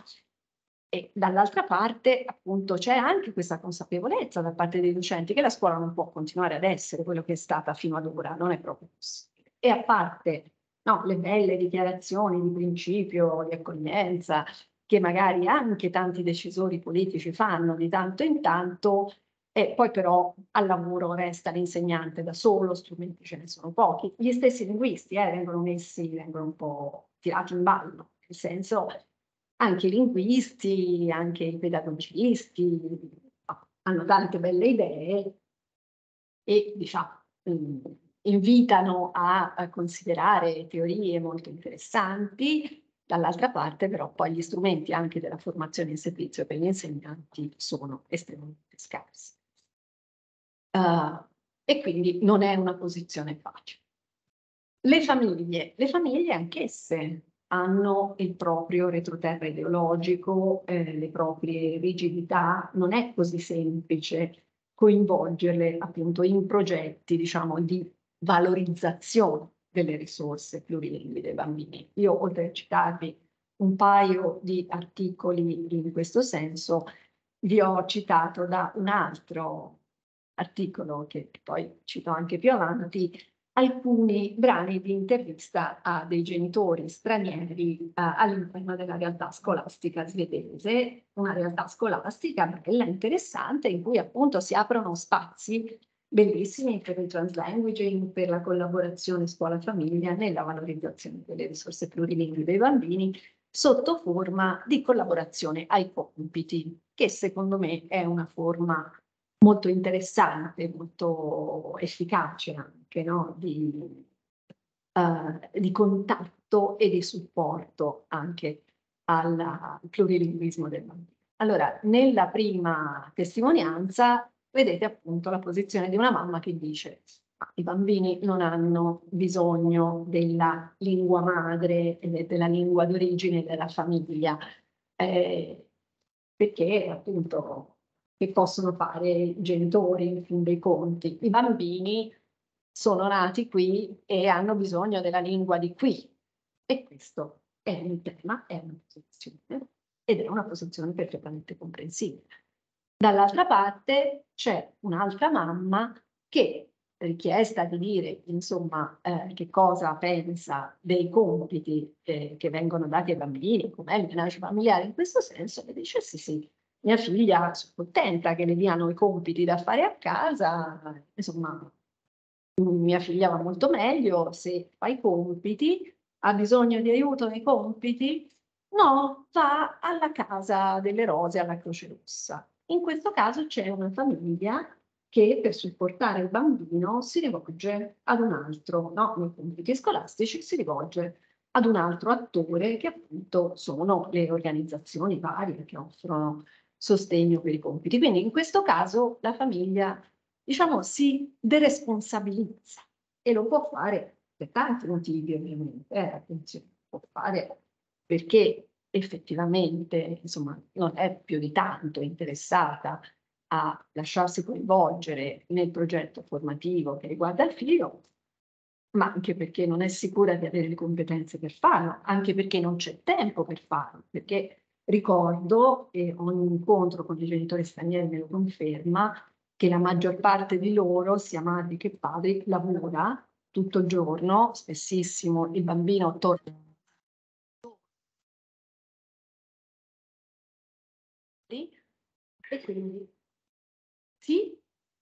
E dall'altra parte appunto c'è anche questa consapevolezza da parte dei docenti che la scuola non può continuare ad essere quello che è stata fino ad ora, non è proprio possibile. E a parte no, le belle dichiarazioni di principio, di accoglienza, che magari anche tanti decisori politici fanno di tanto in tanto, e poi però al lavoro resta l'insegnante da solo, strumenti ce ne sono pochi. Gli stessi linguisti eh, vengono messi, vengono un po' tirati in ballo, nel senso anche i linguisti, anche i pedagogisti hanno tante belle idee e diciamo, invitano a, a considerare teorie molto interessanti, dall'altra parte però poi gli strumenti anche della formazione in servizio per gli insegnanti sono estremamente scarsi. Uh, e quindi non è una posizione facile. Le famiglie, le famiglie anch'esse hanno il proprio retroterra ideologico, eh, le proprie rigidità, non è così semplice coinvolgerle appunto in progetti, diciamo, di valorizzazione delle risorse plurilingui dei bambini. Io, oltre a citarvi un paio di articoli in questo senso, vi ho citato da un altro articolo che poi cito anche più avanti, alcuni brani di intervista a dei genitori stranieri uh, all'interno della realtà scolastica svedese, una realtà scolastica bella, interessante, in cui appunto si aprono spazi bellissimi per il translanguaging, per la collaborazione scuola-famiglia, nella valorizzazione delle risorse plurilingui dei bambini, sotto forma di collaborazione ai compiti, che secondo me è una forma molto interessante, molto efficace anche, no? Di, uh, di contatto e di supporto anche al plurilinguismo del bambino. Allora, nella prima testimonianza vedete appunto la posizione di una mamma che dice: "Ma i bambini non hanno bisogno della lingua madre e della lingua d'origine della famiglia, eh, perché appunto che possono fare i genitori in fin dei conti? I bambini sono nati qui e hanno bisogno della lingua di qui". E questo è un tema, è una posizione, ed è una posizione perfettamente comprensibile. Dall'altra parte c'è un'altra mamma che, richiesta di dire insomma eh, che cosa pensa dei compiti eh, che vengono dati ai bambini, com'è il menage familiare in questo senso, le dice sì sì, mia figlia sono contenta che le diano i compiti da fare a casa, insomma mia figlia va molto meglio se fa i compiti, ha bisogno di aiuto nei compiti? No, va alla Casa delle Rose, alla Croce Rossa. In questo caso c'è una famiglia che per supportare il bambino si rivolge ad un altro, no, nei compiti scolastici si rivolge ad un altro attore che appunto sono le organizzazioni varie che offrono sostegno per i compiti. Quindi in questo caso la famiglia, diciamo, si deresponsabilizza e lo può fare per tanti motivi ovviamente, eh, attenzione, può fare perché effettivamente, insomma, non è più di tanto interessata a lasciarsi coinvolgere nel progetto formativo che riguarda il figlio, ma anche perché non è sicura di avere le competenze per farlo, anche perché non c'è tempo per farlo, perché ricordo, e ogni incontro con i genitori stranieri me lo conferma, che la maggior parte di loro, sia madri che padri, lavora tutto il giorno, spessissimo il bambino torna e quindi sì,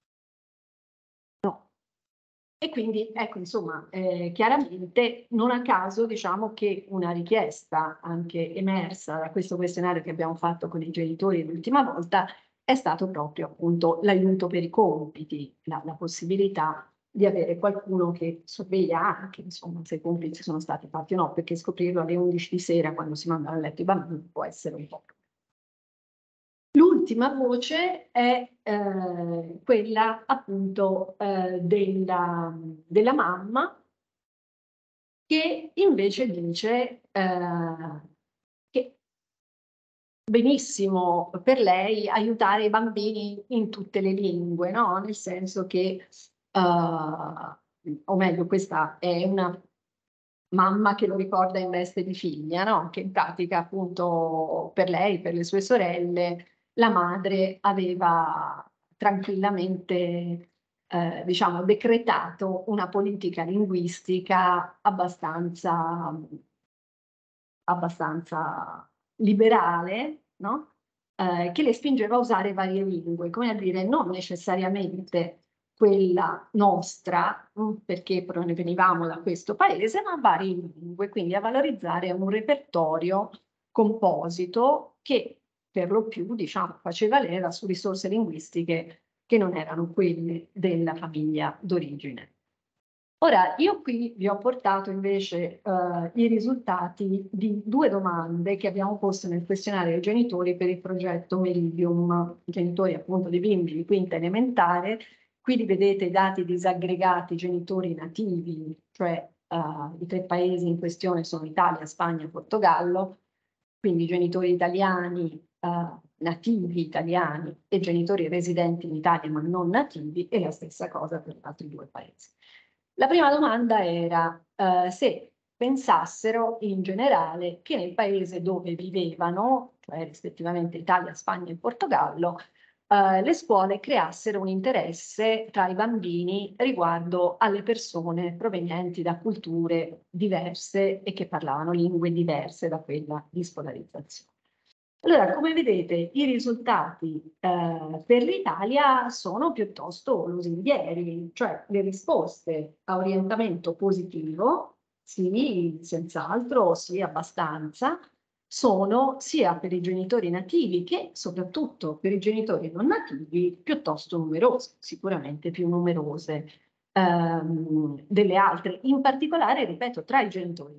no. E quindi ecco insomma, eh, chiaramente non a caso diciamo che una richiesta anche emersa da questo questionario che abbiamo fatto con i genitori l'ultima volta è stato proprio appunto l'aiuto per i compiti, la, la possibilità di avere qualcuno che sorveglia anche insomma se i compiti sono stati fatti o no, perché scoprirlo alle undici di sera quando si mandano a letto i bambini può essere un po'. L'ultima voce è eh, quella appunto eh, della, della mamma che invece dice eh, che benissimo per lei aiutare i bambini in tutte le lingue, no? Nel senso che, uh, o meglio, questa è una mamma che lo ricorda in veste di figlia, no? Che in pratica appunto per lei, per le sue sorelle, la madre aveva tranquillamente, eh, diciamo, decretato una politica linguistica abbastanza, abbastanza liberale, no? Eh, che le spingeva a usare varie lingue, come a dire non necessariamente quella nostra, mh, perché provenivamo da questo paese, ma varie lingue, quindi a valorizzare un repertorio composito che per lo più, diciamo, faceva leva su risorse linguistiche che non erano quelle della famiglia d'origine. Ora, io qui vi ho portato invece eh, i risultati di due domande che abbiamo posto nel questionario ai genitori per il progetto Meridium, genitori appunto di bimbi di quinta elementare. Qui li vedete i dati disaggregati genitori nativi, cioè eh, i tre paesi in questione sono Italia, Spagna e Portogallo, quindi genitori italiani, eh, nativi italiani e genitori residenti in Italia ma non nativi, e la stessa cosa per gli altri due paesi. La prima domanda era eh, se pensassero in generale che nel paese dove vivevano, cioè rispettivamente Italia, Spagna e Portogallo, eh, le scuole creassero un interesse tra i bambini riguardo alle persone provenienti da culture diverse e che parlavano lingue diverse da quella di scolarizzazione. Allora, come vedete, i risultati eh, per l'Italia sono piuttosto lusinghieri, cioè le risposte a orientamento positivo, sì, senz'altro, sì, abbastanza, sono sia per i genitori nativi che soprattutto per i genitori non nativi piuttosto numerose, sicuramente più numerose ehm, delle altre, in particolare, ripeto, tra i genitori.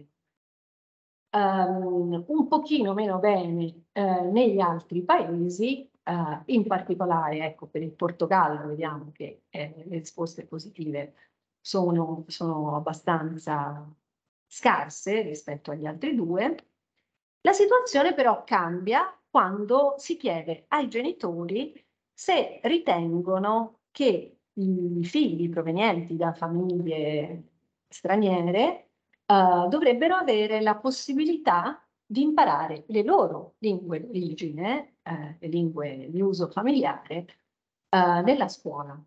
Um, un pochino meno bene eh, negli altri paesi, eh, in particolare ecco, per il Portogallo vediamo che eh, le risposte positive sono, sono abbastanza scarse rispetto agli altri due. La situazione però cambia quando si chiede ai genitori se ritengono che i figli provenienti da famiglie straniere Uh, dovrebbero avere la possibilità di imparare le loro lingue d'origine, eh, le lingue di uso familiare, uh, nella scuola,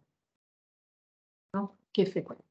no? Che frequentano.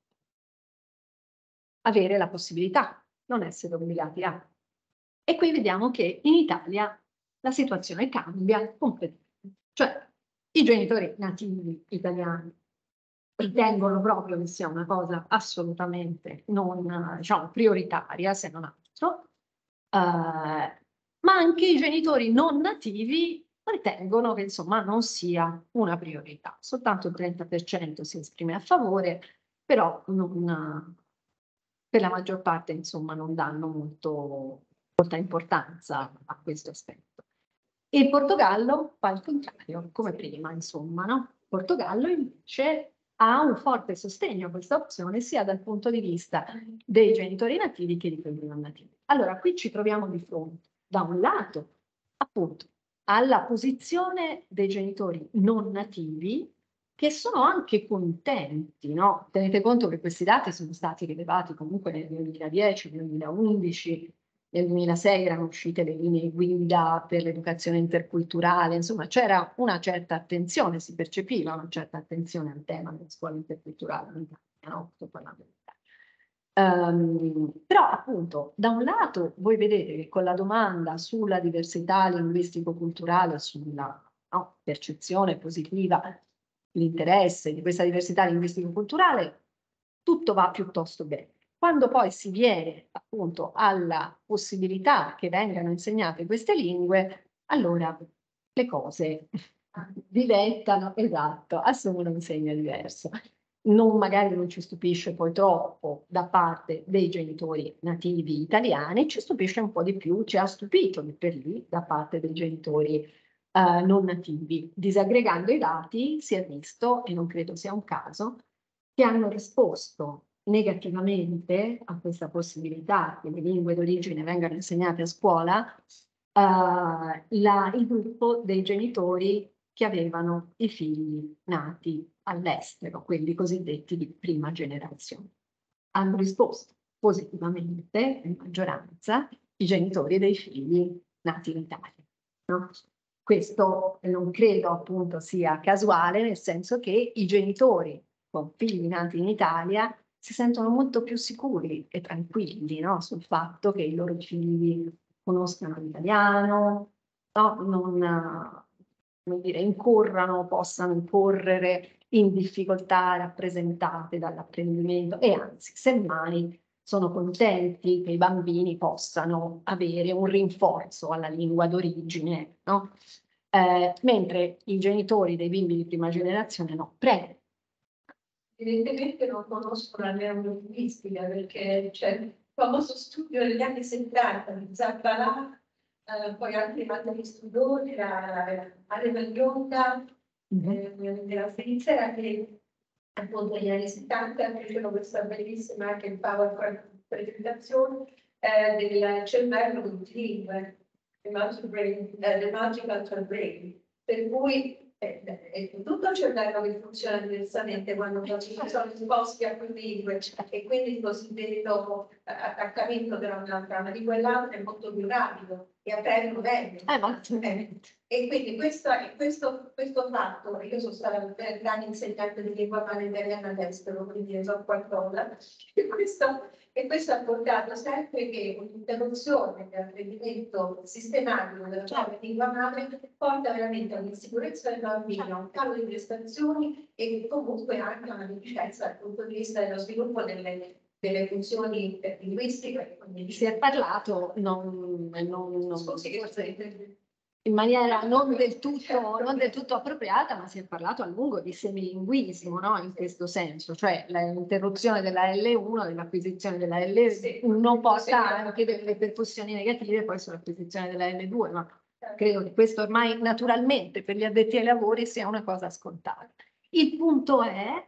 Avere la possibilità, non essere obbligati a. E qui vediamo che in Italia la situazione cambia completamente. Cioè, i genitori nativi italiani ritengono proprio che sia una cosa assolutamente non, diciamo, prioritaria, se non altro, eh, ma anche i genitori non nativi ritengono che insomma non sia una priorità. Soltanto il trenta per cento si esprime a favore, però non, per la maggior parte insomma non danno molto, molta importanza a questo aspetto. Il Portogallo fa il contrario, come prima, insomma, no? Il Portogallo invece ha un forte sostegno a questa opzione sia dal punto di vista dei genitori nativi che di quelli non nativi. Allora, qui ci troviamo di fronte, da un lato, appunto, alla posizione dei genitori non nativi che sono anche contenti, no? Tenete conto che questi dati sono stati rilevati comunque nel duemiladieci, nel duemilaundici, nel duemilasei erano uscite le linee guida per l'educazione interculturale, insomma c'era una certa attenzione, si percepiva una certa attenzione al tema della scuola interculturale in Italia, no? Sto parlando di Italia. Um, però appunto da un lato voi vedete che con la domanda sulla diversità linguistico-culturale, sulla no, percezione positiva, l'interesse di questa diversità linguistico-culturale, tutto va piuttosto bene. Quando poi si viene appunto alla possibilità che vengano insegnate queste lingue, allora le cose diventano, esatto, assumono un segno diverso. Non, magari non ci stupisce poi troppo da parte dei genitori nativi italiani, ci stupisce un po' di più, ci ha stupito per lì da parte dei genitori eh, non nativi. Disaggregando i dati si è visto, e non credo sia un caso, che hanno risposto negativamente a questa possibilità che le lingue d'origine vengano insegnate a scuola, eh, la, il gruppo dei genitori che avevano i figli nati all'estero, quelli cosiddetti di prima generazione. Hanno risposto positivamente, in maggioranza, i genitori dei figli nati in Italia. No? Questo non credo appunto sia casuale, nel senso che i genitori con figli nati in Italia si sentono molto più sicuri e tranquilli, no? Sul fatto che i loro figli conoscano l'italiano, no? Non, come dire, incorrano, possano incorrere in difficoltà rappresentate dall'apprendimento e anzi, semmai, sono contenti che i bambini possano avere un rinforzo alla lingua d'origine, no? Eh, mentre i genitori dei bimbi di prima generazione no. Prego. Evidentemente non conosco la neurolinguistica perché c'è il famoso studio degli anni settanta di Zabbalah, eh, poi altri altri studioni, la Areva Gionda, eh, della Svizzera, che appunto negli anni settanta fecero questa bellissima anche il PowerPoint presentazione eh, del cervello multilingue, the magical brain, eh, the magical brain, per cui è, è tutto il cervello che funziona diversamente quando ci sono esposti a quelle lingue e quindi il cosiddetto attaccamento tra una, tra una lingua e l'altra è molto più rapido e a tre novembre. Eh, ma assolutamente. E quindi questo, questo, questo fatto, io sono stata per anni insegnante di lingua madre italiana all'estero, quindi ne so qualcosa, e questo, e questo ha portato sempre che un'interruzione dell'apprendimento sistematico della propria lingua madre porta veramente a un'insicurezza del bambino, a un calo di prestazioni e comunque anche a una deficienza dal punto di vista dello sviluppo delle delle funzioni linguistiche. Si è parlato, non, non, non, Scusi, forse in maniera non del, tutto, non del tutto appropriata, ma si è parlato a lungo di semilinguismo, no? In questo senso, cioè l'interruzione della L uno, dell'acquisizione della L uno porta anche delle ripercussioni negative poi sull'acquisizione della L due, ma credo che questo ormai naturalmente per gli addetti ai lavori sia una cosa scontata. Il punto è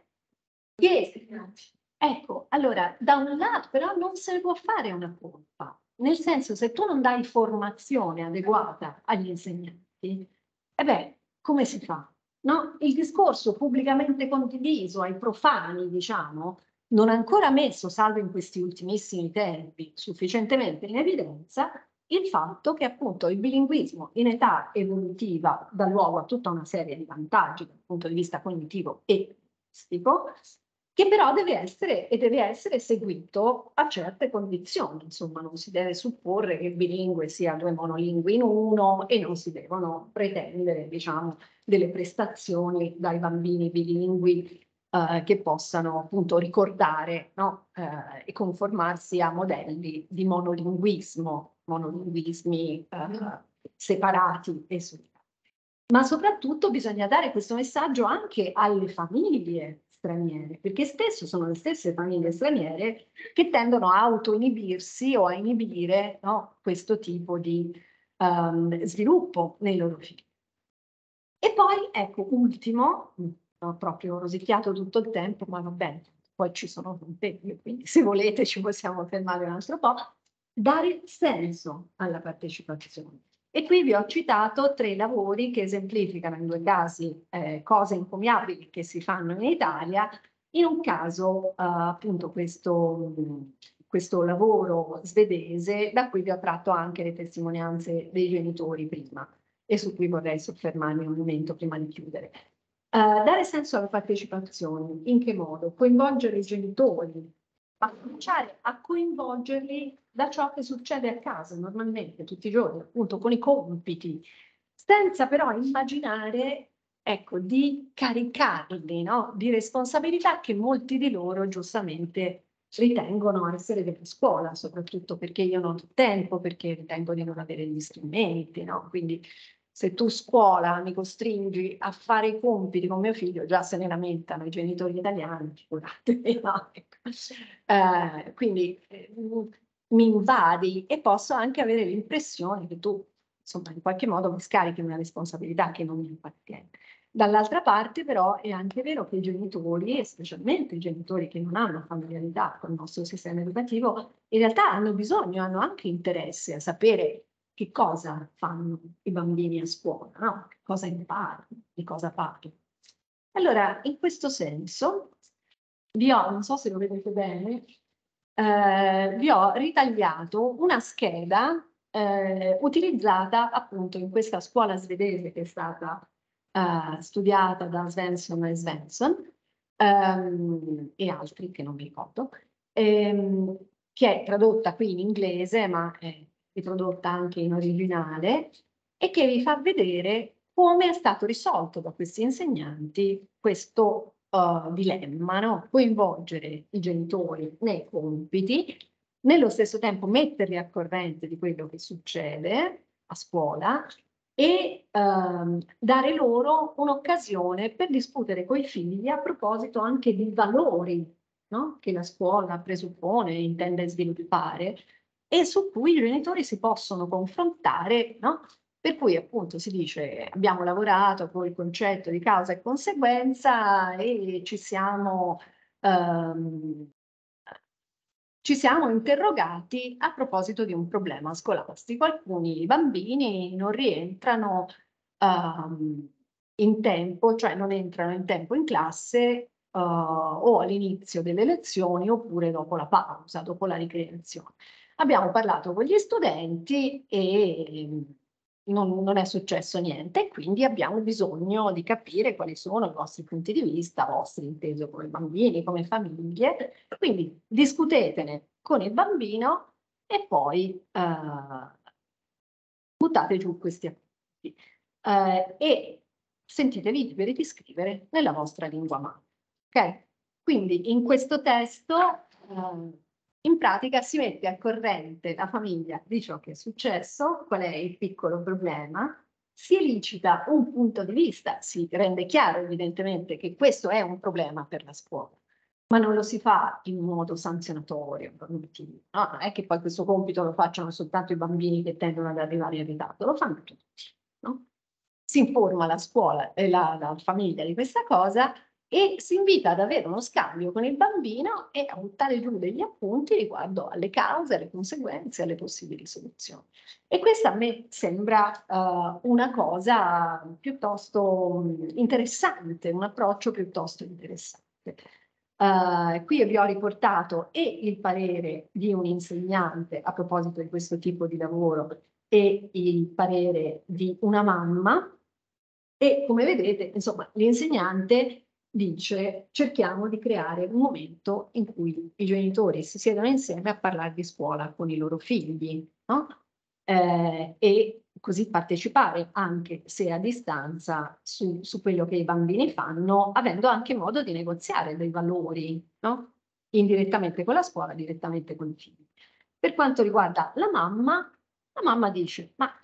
che ecco, allora, da un lato però non se ne può fare una colpa, nel senso se tu non dai formazione adeguata agli insegnanti, e beh, come si fa? No? Il discorso pubblicamente condiviso ai profani, diciamo, non ancora messo, salvo in questi ultimissimi tempi, sufficientemente in evidenza, il fatto che appunto il bilinguismo in età evolutiva dà luogo a tutta una serie di vantaggi dal punto di vista cognitivo e linguistico, che però deve essere e deve essere seguito a certe condizioni. Insomma, non si deve supporre che il bilingue sia due monolingui in uno e non si devono pretendere, diciamo, delle prestazioni dai bambini bilingui eh, che possano appunto ricordare, no? eh, e conformarsi a modelli di monolinguismo, monolinguismi eh, separati e solitari. Ma soprattutto bisogna dare questo messaggio anche alle famiglie straniere, perché spesso sono le stesse famiglie straniere che tendono a autoinibirsi o a inibire, no, questo tipo di um, sviluppo nei loro figli. E poi, ecco, ultimo, ho proprio rosicchiato tutto il tempo, ma va bene, poi ci sono impegni, quindi se volete ci possiamo fermare un altro po', dare senso alla partecipazione. E qui vi ho citato tre lavori che esemplificano in due casi eh, cose encomiabili che si fanno in Italia, in un caso eh, appunto questo, questo lavoro svedese da cui vi ho tratto anche le testimonianze dei genitori prima e su cui vorrei soffermarmi un momento prima di chiudere. Uh, dare senso alla partecipazione, in che modo? Coinvolgere i genitori, ma cominciare a coinvolgerli da ciò che succede a casa normalmente, tutti i giorni, appunto con i compiti, senza però immaginare, ecco, di caricarli, no? Di responsabilità che molti di loro giustamente ritengono essere della scuola, soprattutto perché io non ho tempo, perché ritengo di non avere gli strumenti, no? Quindi se tu scuola mi costringi a fare i compiti con mio figlio, già se ne lamentano i genitori italiani, figuratevi, no? Eh, quindi eh, mi invadi e posso anche avere l'impressione che tu, insomma, in qualche modo mi scarichi una responsabilità che non mi appartiene. Dall'altra parte però è anche vero che i genitori, e specialmente i genitori che non hanno familiarità con il nostro sistema educativo, in realtà hanno bisogno, hanno anche interesse a sapere che cosa fanno i bambini a scuola, no? Che cosa imparano, di cosa parlo. Allora, in questo senso, vi ho, non so se lo vedete bene, eh, vi ho ritagliato una scheda eh, utilizzata appunto in questa scuola svedese che è stata eh, studiata da Svensson e Svensson ehm, e altri che non mi ricordo, ehm, che è tradotta qui in inglese, ma è riprodotta anche in originale, e che vi fa vedere come è stato risolto da questi insegnanti questo uh, dilemma, no? Coinvolgere i genitori nei compiti, nello stesso tempo metterli a corrente di quello che succede a scuola e um, dare loro un'occasione per discutere coi figli a proposito anche di valori, no? Che la scuola presuppone e intende sviluppare e su cui i genitori si possono confrontare, no? Per cui appunto si dice abbiamo lavorato con il concetto di causa e conseguenza e ci siamo, ehm, ci siamo interrogati a proposito di un problema scolastico. Alcuni bambini non rientrano ehm, in tempo, cioè non entrano in tempo in classe uh, o all'inizio delle lezioni oppure dopo la pausa, dopo la ricreazione. abbiamo parlato con gli studenti e non, non è successo niente, e quindi abbiamo bisogno di capire quali sono i vostri punti di vista, vostri inteso come bambini, come famiglie, quindi discutetene con il bambino e poi eh, buttate giù questi appunti eh, e sentitevi liberi di scrivere nella vostra lingua madre. Ok? Quindi in questo testo eh, in pratica si mette al corrente la famiglia di ciò che è successo, qual è il piccolo problema, si elicita un punto di vista, si rende chiaro evidentemente che questo è un problema per la scuola, ma non lo si fa in modo sanzionatorio, no? Non è che poi questo compito lo facciano soltanto i bambini che tendono ad arrivare in ritardo, lo fanno tutti, no? Si informa la scuola e la, la famiglia di questa cosa e si invita ad avere uno scambio con il bambino e a buttare giù degli appunti riguardo alle cause, alle conseguenze, alle possibili soluzioni. E questa a me sembra uh, una cosa piuttosto interessante, un approccio piuttosto interessante. Uh, qui vi ho riportato e il parere di un insegnante a proposito di questo tipo di lavoro e il parere di una mamma e come vedete, insomma, l'insegnante dice cerchiamo di creare un momento in cui i genitori si siedano insieme a parlare di scuola con i loro figli, no? Eh, e così partecipare, anche se a distanza, su, su quello che i bambini fanno, avendo anche modo di negoziare dei valori, no? Indirettamente con la scuola, direttamente con i figli. Per quanto riguarda la mamma, la mamma dice, ma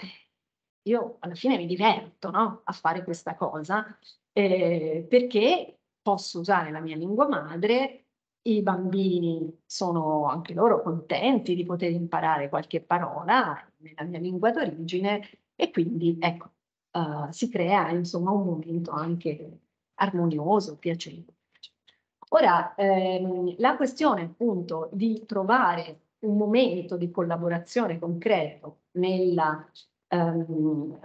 io alla fine mi diverto, no? A fare questa cosa, eh, perché posso usare la mia lingua madre, i bambini sono anche loro contenti di poter imparare qualche parola nella mia lingua d'origine e quindi ecco, uh, si crea insomma un momento anche armonioso, piacevole. Ora, ehm, la questione appunto di trovare un momento di collaborazione concreto nella, ehm,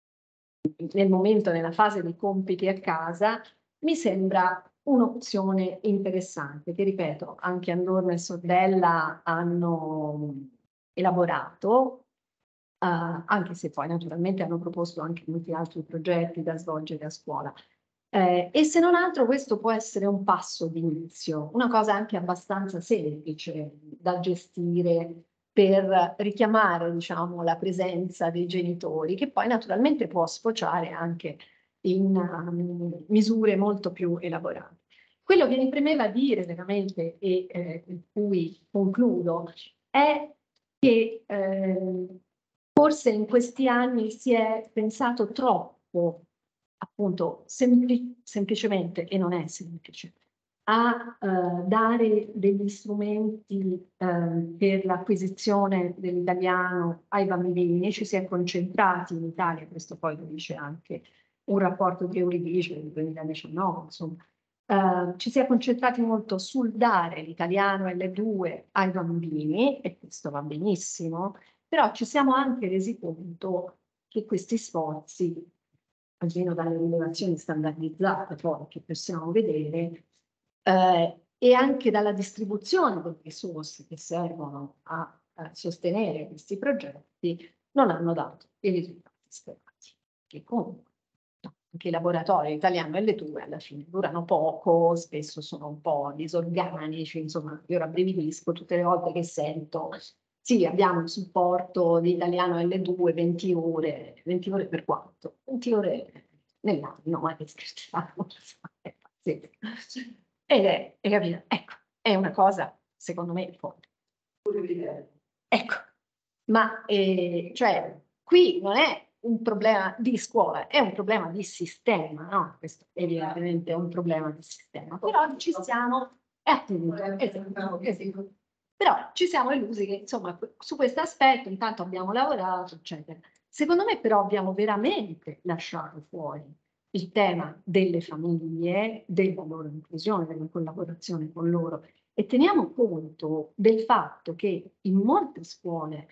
nel momento, nella fase dei compiti a casa, mi sembra un'opzione interessante, che ripeto, anche Andorra e Sordella hanno elaborato, eh, anche se poi naturalmente hanno proposto anche molti altri progetti da svolgere a scuola. Eh, e se non altro questo può essere un passo di inizio, una cosa anche abbastanza semplice da gestire per richiamare, diciamo, la presenza dei genitori, che poi naturalmente può sfociare anche in um, misure molto più elaborate. Quello che mi premeva dire veramente, e eh, in cui concludo, è che eh, forse in questi anni si è pensato troppo appunto sempli semplicemente, e non è semplice, a eh, dare degli strumenti eh, per l'acquisizione dell'italiano ai bambini. Ci si è concentrati in Italia, questo poi lo dice anche un rapporto di Euridice del duemiladiciannove, insomma, eh, ci si è concentrati molto sul dare l'italiano L due ai bambini, e questo va benissimo, però ci siamo anche resi conto che questi sforzi, almeno dalle rilevazioni standardizzate poi che possiamo vedere, eh, e anche dalla distribuzione delle risorse che servono a, a sostenere questi progetti, non hanno dato i risultati sperati. Che comunque no, anche i laboratori italiano L due alla fine durano poco, spesso sono un po' disorganici, insomma, io rabbrividisco tutte le volte che sento sì, abbiamo il supporto di italiano L due, venti ore, venti ore per quanto? venti ore nell'anno, ma che scherziamo, è pazzesco. Ed è, è, capito? Ecco, è una cosa, secondo me, forte. Ecco, ma eh, cioè, qui non è un problema di scuola, è un problema di sistema, no? Questo evidentemente è un problema di sistema, però ci siamo, e appunto, esatto, esatto. Però ci siamo illusi che, insomma, su questo aspetto intanto abbiamo lavorato, eccetera. Secondo me però abbiamo veramente lasciato fuori il tema delle famiglie, della loro inclusione, della collaborazione con loro e teniamo conto del fatto che in molte scuole,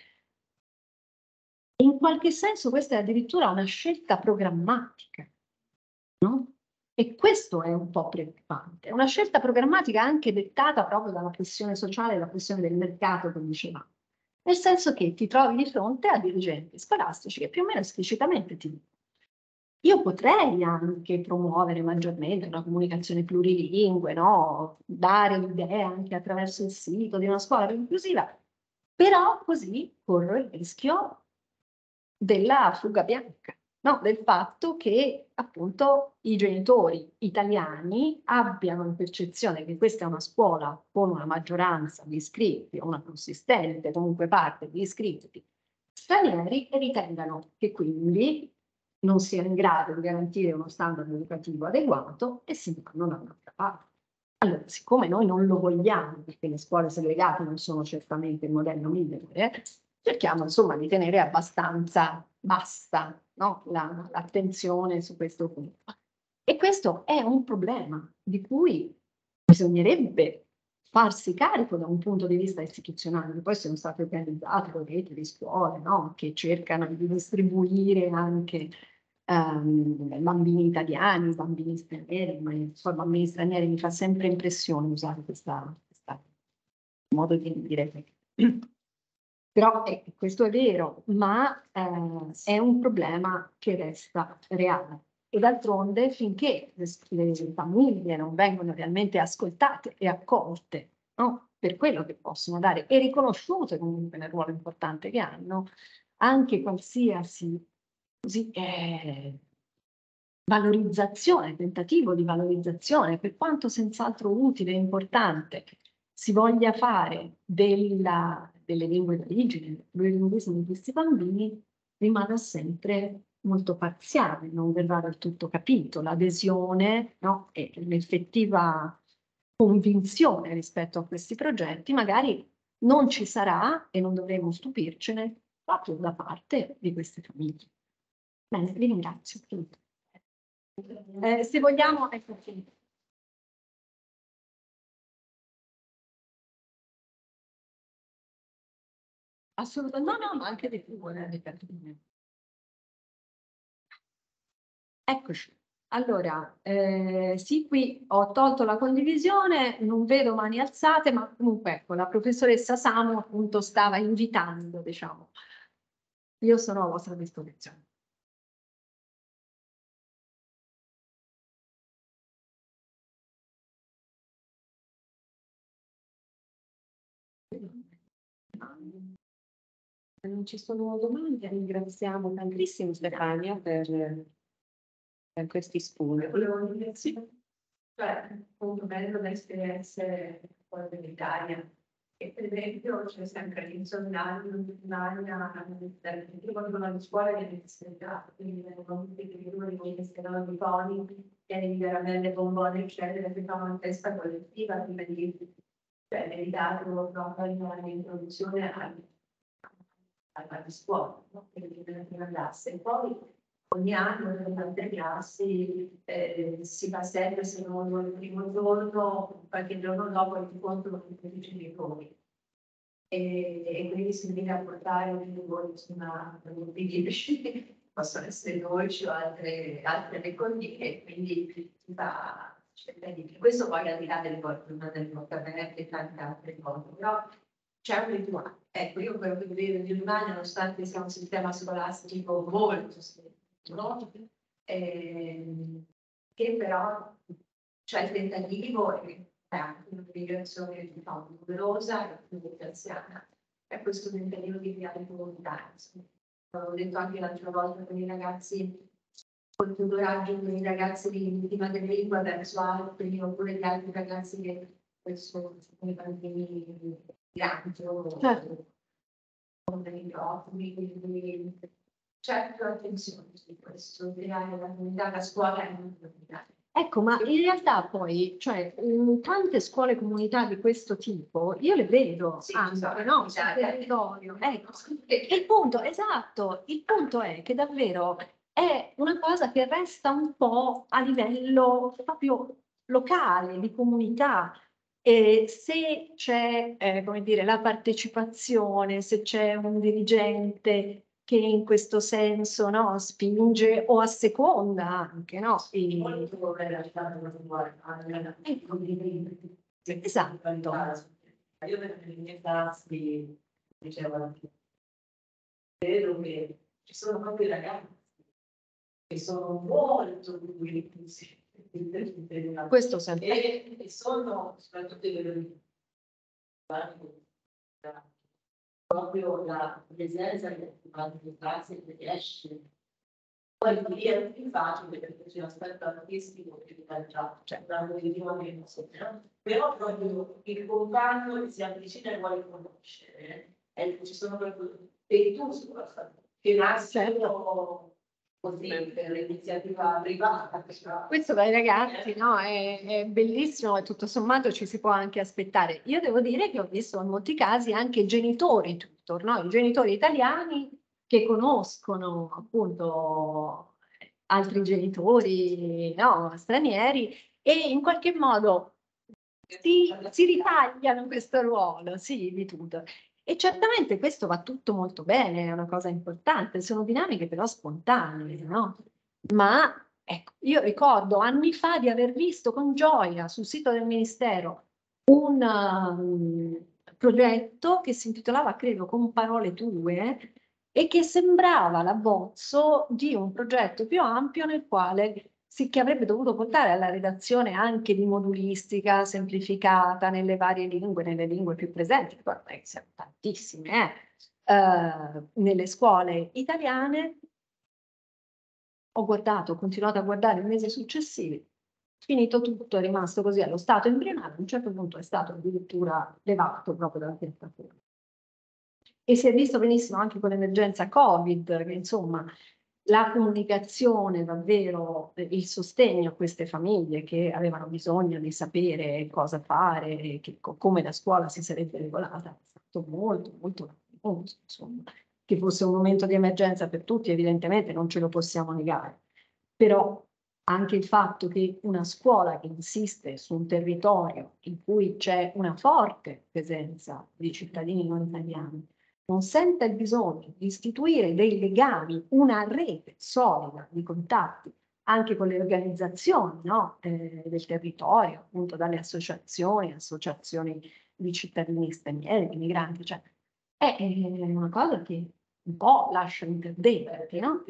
in qualche senso questa è addirittura una scelta programmatica, no? E questo è un po' preoccupante. È una scelta programmatica anche dettata proprio dalla pressione sociale, dalla pressione del mercato, come dicevamo. nel senso che ti trovi di fronte a dirigenti scolastici che più o meno esplicitamente ti dicono: io potrei anche promuovere maggiormente una comunicazione plurilingue, no? Dare l'idea anche attraverso il sito di una scuola inclusiva, però così corro il rischio della fuga bianca, no? Del fatto che appunto i genitori italiani abbiano la percezione che questa è una scuola con una maggioranza di iscritti, o una consistente comunque parte di iscritti stranieri, e ritengano che quindi non siano in grado di garantire uno standard educativo adeguato e si vanno da un'altra parte. Allora, siccome noi non lo vogliamo, perché le scuole segregate non sono certamente il modello migliore, cerchiamo insomma di tenere abbastanza bassa, no? La- l'attenzione su questo punto. E questo è un problema di cui bisognerebbe farsi carico da un punto di vista istituzionale. Poi sono state organizzate le reti di scuole, no? Che cercano di distribuire anche ehm, bambini italiani, bambini stranieri, ma insomma bambini stranieri mi fa sempre impressione usare questa, questa modo di dire. Però eh, questo è vero, ma eh, è un problema che resta reale. E d'altronde, finché le, le famiglie non vengono realmente ascoltate e accolte, no? Per quello che possono dare e riconosciute comunque nel ruolo importante che hanno, anche qualsiasi così, eh, valorizzazione, tentativo di valorizzazione, per quanto senz'altro utile e importante si voglia fare della, delle lingue d'origine, del plurilinguismo di questi bambini, rimane sempre molto parziale, non verrà del tutto capito. L'adesione, no, e l'effettiva convinzione rispetto a questi progetti magari non ci sarà e non dovremo stupircene proprio da parte di queste famiglie. Bene, vi ringrazio. Eh, se vogliamo, ecco qui. Assolutamente, no, no, ma anche di più, eh, eccoci. Allora, eh, sì, qui ho tolto la condivisione, non vedo mani alzate, ma comunque ecco, la professoressa Samu appunto stava invitando, diciamo. Io sono a vostra disposizione. Se non ci sono domande, ringraziamo tantissimo Stefania per, per questi spunti. Volevo dire sì, cioè, appunto, bello le esperienze fuori dall'Italia. E per esempio c'è sempre l'insondaggio, l'Italia, io quando sono a scuola che mi spiegava, quindi vengono tutti i genitori che spiegano di pony, che di caramelle, bombone, eccetera, che fanno una festa collettiva, prima di, cioè, meritato proprio l'introduzione al alla scuola, no? Quindi nella prima classe. E poi ogni anno nelle tante classi eh, si fa sempre, se non il primo giorno, qualche giorno dopo il incontro con i genitori. E, e quindi significa portare un lavoro su una biblici, possono essere dolci o altre, altre lecconie, e quindi si fa cerca di più. Questo poi al di là del fortuna del portamento e tante altre cose, però c'è un rituale. Ecco, io quello che vedo in Germania, nonostante sia un sistema scolastico molto stretto, no? Eh, che però c'è il tentativo e è anche una migrazione diciamo, numerosa e più anziana. È questo tentativo di creare comunità. L'ho detto anche l'altra volta con i ragazzi, col tutoraggio con i ragazzi di, di madrelingua verso altri, oppure gli altri ragazzi che sono i bambini migranti o Certo. con dei profughi, quindi c'è più attenzione su questo, creare la comunità, la scuola è una comunità. Ecco, ma in realtà poi, cioè, in tante scuole comunità di questo tipo, io le vedo Sì, anche, sono, no? Sul esatto. territorio. Ecco, il punto, esatto, il punto è che davvero è una cosa che resta un po' a livello proprio locale, di comunità. E se c'è, eh, come dire, la partecipazione, se c'è un dirigente che in questo senso, no, spinge o asseconda anche, no? I... Esatto. Io nelle mie classi diceva, vedo che ci sono proprio i ragazzi che sono molto inclusi. Questo sempre. E, e sono soprattutto i proprio la presenza di classi che riesce. Poi lì è più facile perché c'è l'aspetto artistico che già, cioè dando di prima che non so, però proprio il compagno che si avvicina e vuole conoscere, e ci sono proprio dei tu che nascono così per l'iniziativa privata. Questo dai ragazzi, no? È, è bellissimo e tutto sommato ci si può anche aspettare. Io devo dire che ho visto in molti casi anche genitori tutor, no? I genitori italiani che conoscono appunto altri genitori, no? Stranieri e in qualche modo si, si ritagliano questo ruolo, sì, di tutor. E certamente questo va tutto molto bene, è una cosa importante, sono dinamiche però spontanee, no? Ma ecco, io ricordo anni fa di aver visto con gioia sul sito del Ministero un um, progetto che si intitolava, credo, Con parole tue, e che sembrava l'abbozzo di un progetto più ampio nel quale sì, che avrebbe dovuto portare alla redazione anche di modulistica semplificata nelle varie lingue, nelle lingue più presenti, guarda, siamo tantissime, eh, eh, nelle scuole italiane. Ho guardato, ho continuato a guardare i mesi successivi, finito tutto, è rimasto così allo stato embrionale, a un certo punto è stato addirittura levato proprio dalla piattaforma. E si è visto benissimo anche con l'emergenza Covid, che insomma la comunicazione davvero, il sostegno a queste famiglie che avevano bisogno di sapere cosa fare, che, come la scuola si sarebbe regolata, è stato molto, molto laborioso, insomma. Che fosse un momento di emergenza per tutti, evidentemente non ce lo possiamo negare. Però anche il fatto che una scuola che insiste su un territorio in cui c'è una forte presenza di cittadini non italiani, non senta il bisogno di istituire dei legami, una rete solida di contatti anche con le organizzazioni, no? eh, del territorio, appunto dalle associazioni, associazioni di cittadini stranieri, di migranti, cioè è una cosa che un po' lascia interdetto, no?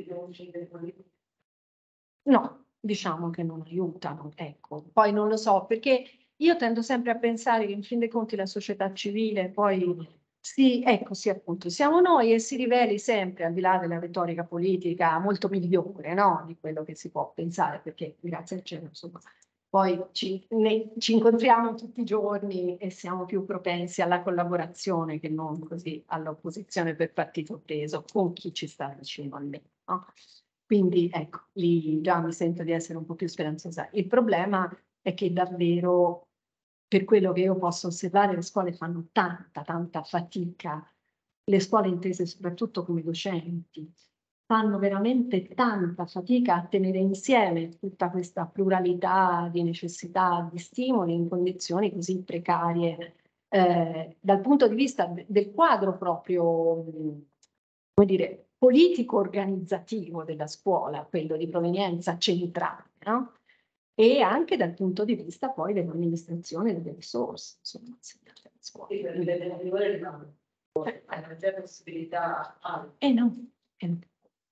No, diciamo che non aiutano, ecco. Poi non lo so, perché io tendo sempre a pensare che in fin dei conti la società civile poi sì, ecco, sì, appunto, siamo noi e si riveli sempre, al di là della retorica politica, molto migliore, no? Di quello che si può pensare, perché grazie al cielo, insomma, poi ci, ne, ci incontriamo tutti i giorni e siamo più propensi alla collaborazione che non così all'opposizione per partito preso con chi ci sta vicino a me, no? Quindi ecco, lì già mi sento di essere un po' più speranzosa. Il problema è che davvero, per quello che io posso osservare, le scuole fanno tanta, tanta fatica, le scuole intese soprattutto come docenti, fanno veramente tanta fatica a tenere insieme tutta questa pluralità di necessità, di stimoli in condizioni così precarie, eh, dal punto di vista del quadro proprio, come dire, politico-organizzativo della scuola, quello di provenienza centrale, no? E anche dal punto di vista poi dell'amministrazione delle risorse, insomma, assegnate alla scuola. Sì, per le figure non c'è possibilità. Ah. Eh no, eh no.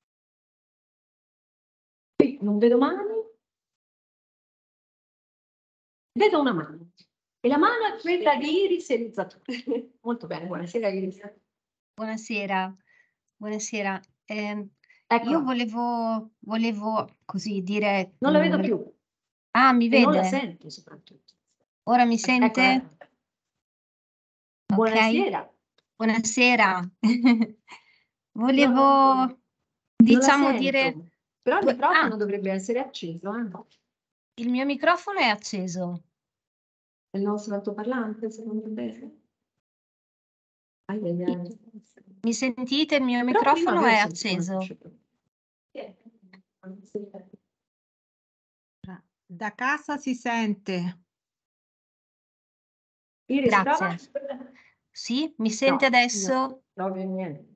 Qui non vedo mani, vedo una mano. E la mano è quella di Iris Elizzatore. Molto bene, buonasera Iris. Buonasera, buonasera. Eh, Ecco, io volevo, volevo così dire... non la vedo mm, più Ah, mi e non la vede? sento soprattutto. Ora mi Ecco, sente? ecco. Ok. Buonasera. Buonasera. No, Volevo, non la diciamo, sento. dire... Però il due- microfono Ah, dovrebbe essere acceso, eh? il mio microfono è acceso. Il nostro altoparlante, secondo te? Ai, ai, Mi ai. mi sentite? Il mio Però prima microfono avevo è sentito una acceso. voce. Da casa si sente. Iris, prova? Grazie. Sì, mi sente No, adesso? no, proprio niente.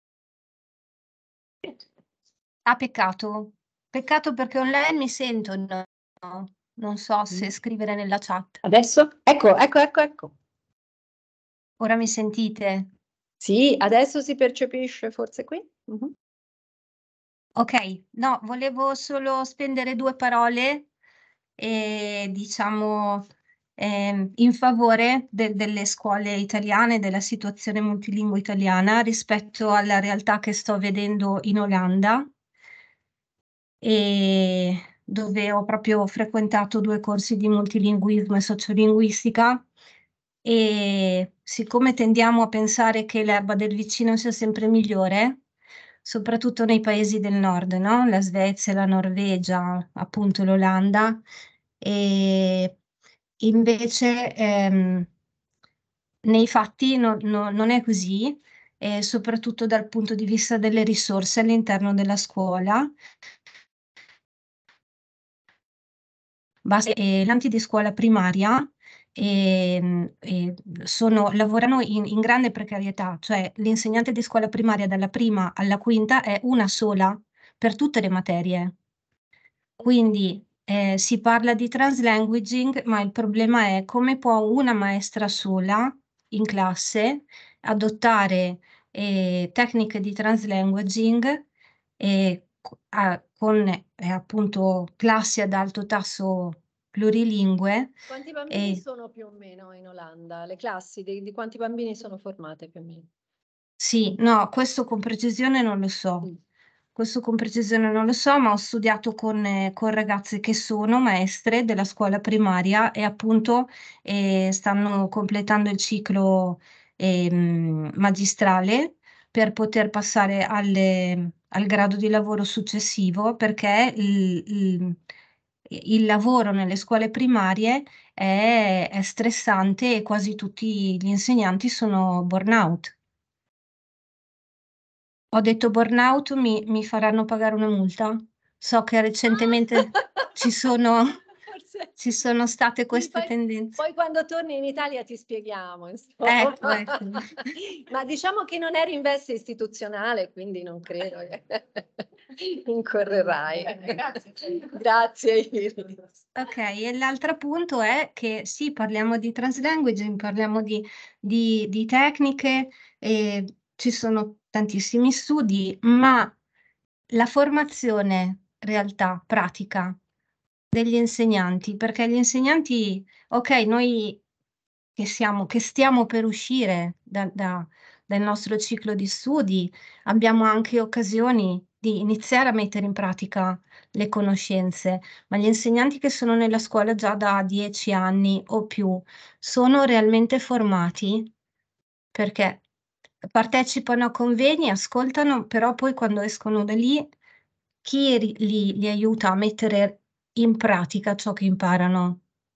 Ah, peccato. Peccato perché online mi sento, no. Non so se scrivere nella chat. Adesso? Ecco, ecco, ecco, ecco. Ora mi sentite? Sì, adesso si percepisce forse qui? Mhm. Ok, no, volevo solo spendere due parole, eh, diciamo, ehm, in favore de- delle scuole italiane, della situazione multilingua italiana rispetto alla realtà che sto vedendo in Olanda, e dove ho proprio frequentato due corsi di multilinguismo e sociolinguistica. E siccome tendiamo a pensare che l'erba del vicino sia sempre migliore, soprattutto nei paesi del nord, no? La Svezia, la Norvegia, appunto l'Olanda, e invece ehm, nei fatti no- no- non è così, eh, soprattutto dal punto di vista delle risorse all'interno della scuola. Basta, eh, l'anti di scuola primaria ehm, eh, sono- lavorano in, in grande precarietà, cioè l'insegnante di scuola primaria dalla prima alla quinta è una sola per tutte le materie. Quindi eh, si parla di translanguaging, ma il problema è come può una maestra sola in classe adottare eh, tecniche di translanguaging eh, co- a- con eh, appunto classi ad alto tasso plurilingue. Quanti bambini E sono più o meno in Olanda? Le classi di, di quanti bambini sono formate più o meno? sì, no, questo con precisione non lo so. Mm. Questo con precisione non lo so, ma ho studiato con, eh, con ragazze che sono maestre della scuola primaria e appunto eh, stanno completando il ciclo ehm, magistrale per poter passare alle- al grado di lavoro successivo, perché il, il- il lavoro nelle scuole primarie è, è stressante e quasi tutti gli insegnanti sono burnout. Ho detto burnout, mi, mi faranno pagare una multa. So che recentemente ci sono, Forse ci sono state sì, queste poi, tendenze. poi quando torni in Italia ti spieghiamo, insomma. Ecco, ecco. Ma diciamo che non eri in veste istituzionale, quindi non credo che incorrerai. Bene, grazie. Grazie, Iris. Ok, e l'altro punto è che sì, parliamo di translanguaging, parliamo di, di- di tecniche, e ci sono tantissimi studi, ma la formazione, in realtà, pratica degli insegnanti, perché gli insegnanti, ok, noi che siamo, che stiamo per uscire da- da- dal nostro ciclo di studi, abbiamo anche occasioni di iniziare a mettere in pratica le conoscenze, ma gli insegnanti che sono nella scuola già da dieci anni o più sono realmente formati perché partecipano a convegni, ascoltano, però poi quando escono da lì, chi ri- li, li aiuta a mettere in pratica ciò che imparano?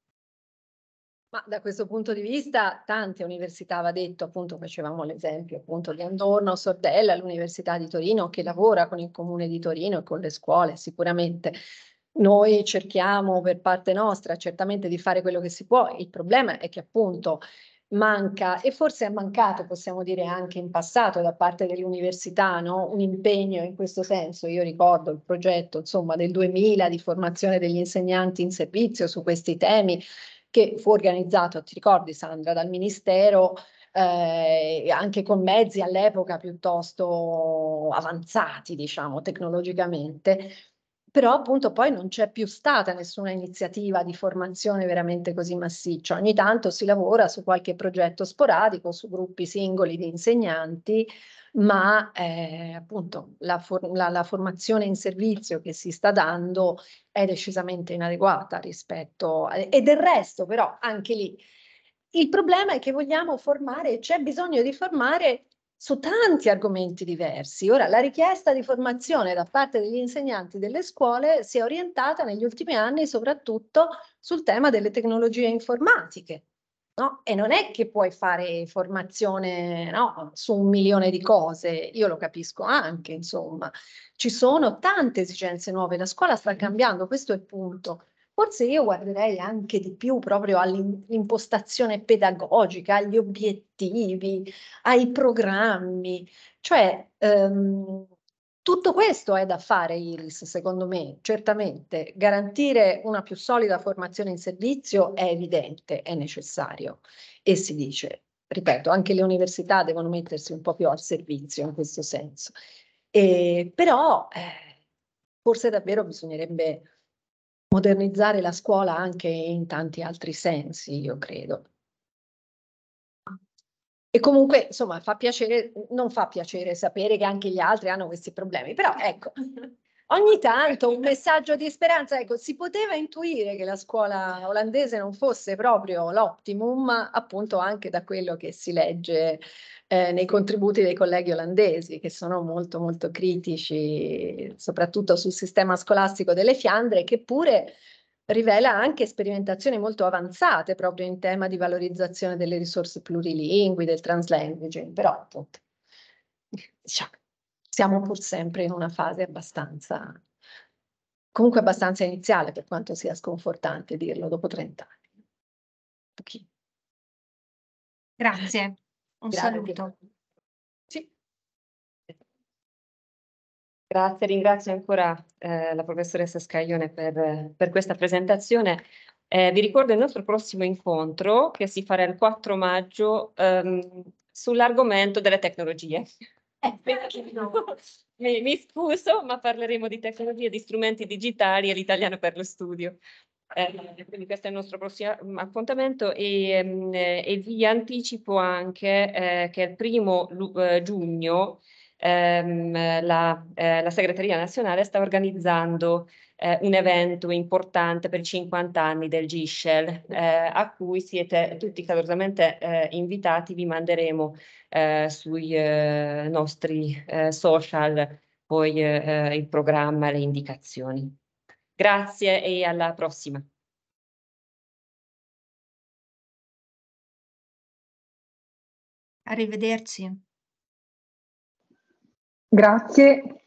Ma da questo punto di vista, tante università, va detto, appunto, facevamo l'esempio appunto di Andorno, Sordella, l'Università di Torino, che lavora con il Comune di Torino e con le scuole, sicuramente. Noi cerchiamo per parte nostra certamente di fare quello che si può. Il problema è che appunto manca, e forse è mancato, possiamo dire anche in passato, da parte delle università, no? Un impegno in questo senso. Io ricordo il progetto, insomma, del duemila di formazione degli insegnanti in servizio su questi temi, che fu organizzato, ti ricordi Sandra, dal Ministero, eh, anche con mezzi all'epoca piuttosto avanzati, diciamo, tecnologicamente. Però appunto poi non c'è più stata nessuna iniziativa di formazione veramente così massiccia. Ogni tanto si lavora su qualche progetto sporadico, su gruppi singoli di insegnanti, ma eh, appunto la, for la, la formazione in servizio che si sta dando è decisamente inadeguata rispetto a... E del resto però anche lì il problema è che vogliamo formare, c'è bisogno di formare su tanti argomenti diversi. Ora, la richiesta di formazione da parte degli insegnanti delle scuole si è orientata negli ultimi anni soprattutto sul tema delle tecnologie informatiche. No? E non è che puoi fare formazione, no, su un milione di cose, io lo capisco anche, insomma. Ci sono tante esigenze nuove, la scuola sta cambiando, questo è il punto. Forse io guarderei anche di più proprio all'impostazione pedagogica, agli obiettivi, ai programmi, cioè ehm, tutto questo è da fare, Iris, secondo me, certamente. Garantire una più solida formazione in servizio è evidente, è necessario e si dice. ripeto, anche le università devono mettersi un po' più al servizio in questo senso. E, però eh, forse davvero bisognerebbe modernizzare la scuola anche in tanti altri sensi, io credo. E comunque, insomma, fa piacere, non fa piacere sapere che anche gli altri hanno questi problemi, però ecco, ogni tanto un messaggio di speranza, ecco, si poteva intuire che la scuola olandese non fosse proprio l'optimum, appunto anche da quello che si legge eh, nei contributi dei colleghi olandesi, che sono molto molto critici, soprattutto sul sistema scolastico delle Fiandre, che pure rivela anche sperimentazioni molto avanzate proprio in tema di valorizzazione delle risorse plurilingui, del translanguaging, però appunto diciamo, siamo pur sempre in una fase abbastanza, comunque abbastanza iniziale, per quanto sia sconfortante dirlo dopo trent'anni. Pochino. Grazie, un Grazie. saluto. Sì. Grazie, ringrazio ancora eh, la professoressa Scaglione per, per questa presentazione. Eh, vi ricordo il nostro prossimo incontro che si farà il quattro maggio ehm, sull'argomento delle tecnologie. Eh, mi, mi scuso, ma parleremo di tecnologie, di strumenti digitali e l'italiano per lo studio. Eh, quindi questo è il nostro prossimo appuntamento e, ehm, e vi anticipo anche eh, che il primo eh, giugno ehm, la, eh, la Segreteria Nazionale sta organizzando eh, un evento importante per i cinquanta anni del G S H E L eh, a cui siete tutti calorosamente eh, invitati. Vi manderemo eh, sui eh, nostri eh, social poi eh, il programma e le indicazioni. Grazie e alla prossima. Arrivederci. Grazie.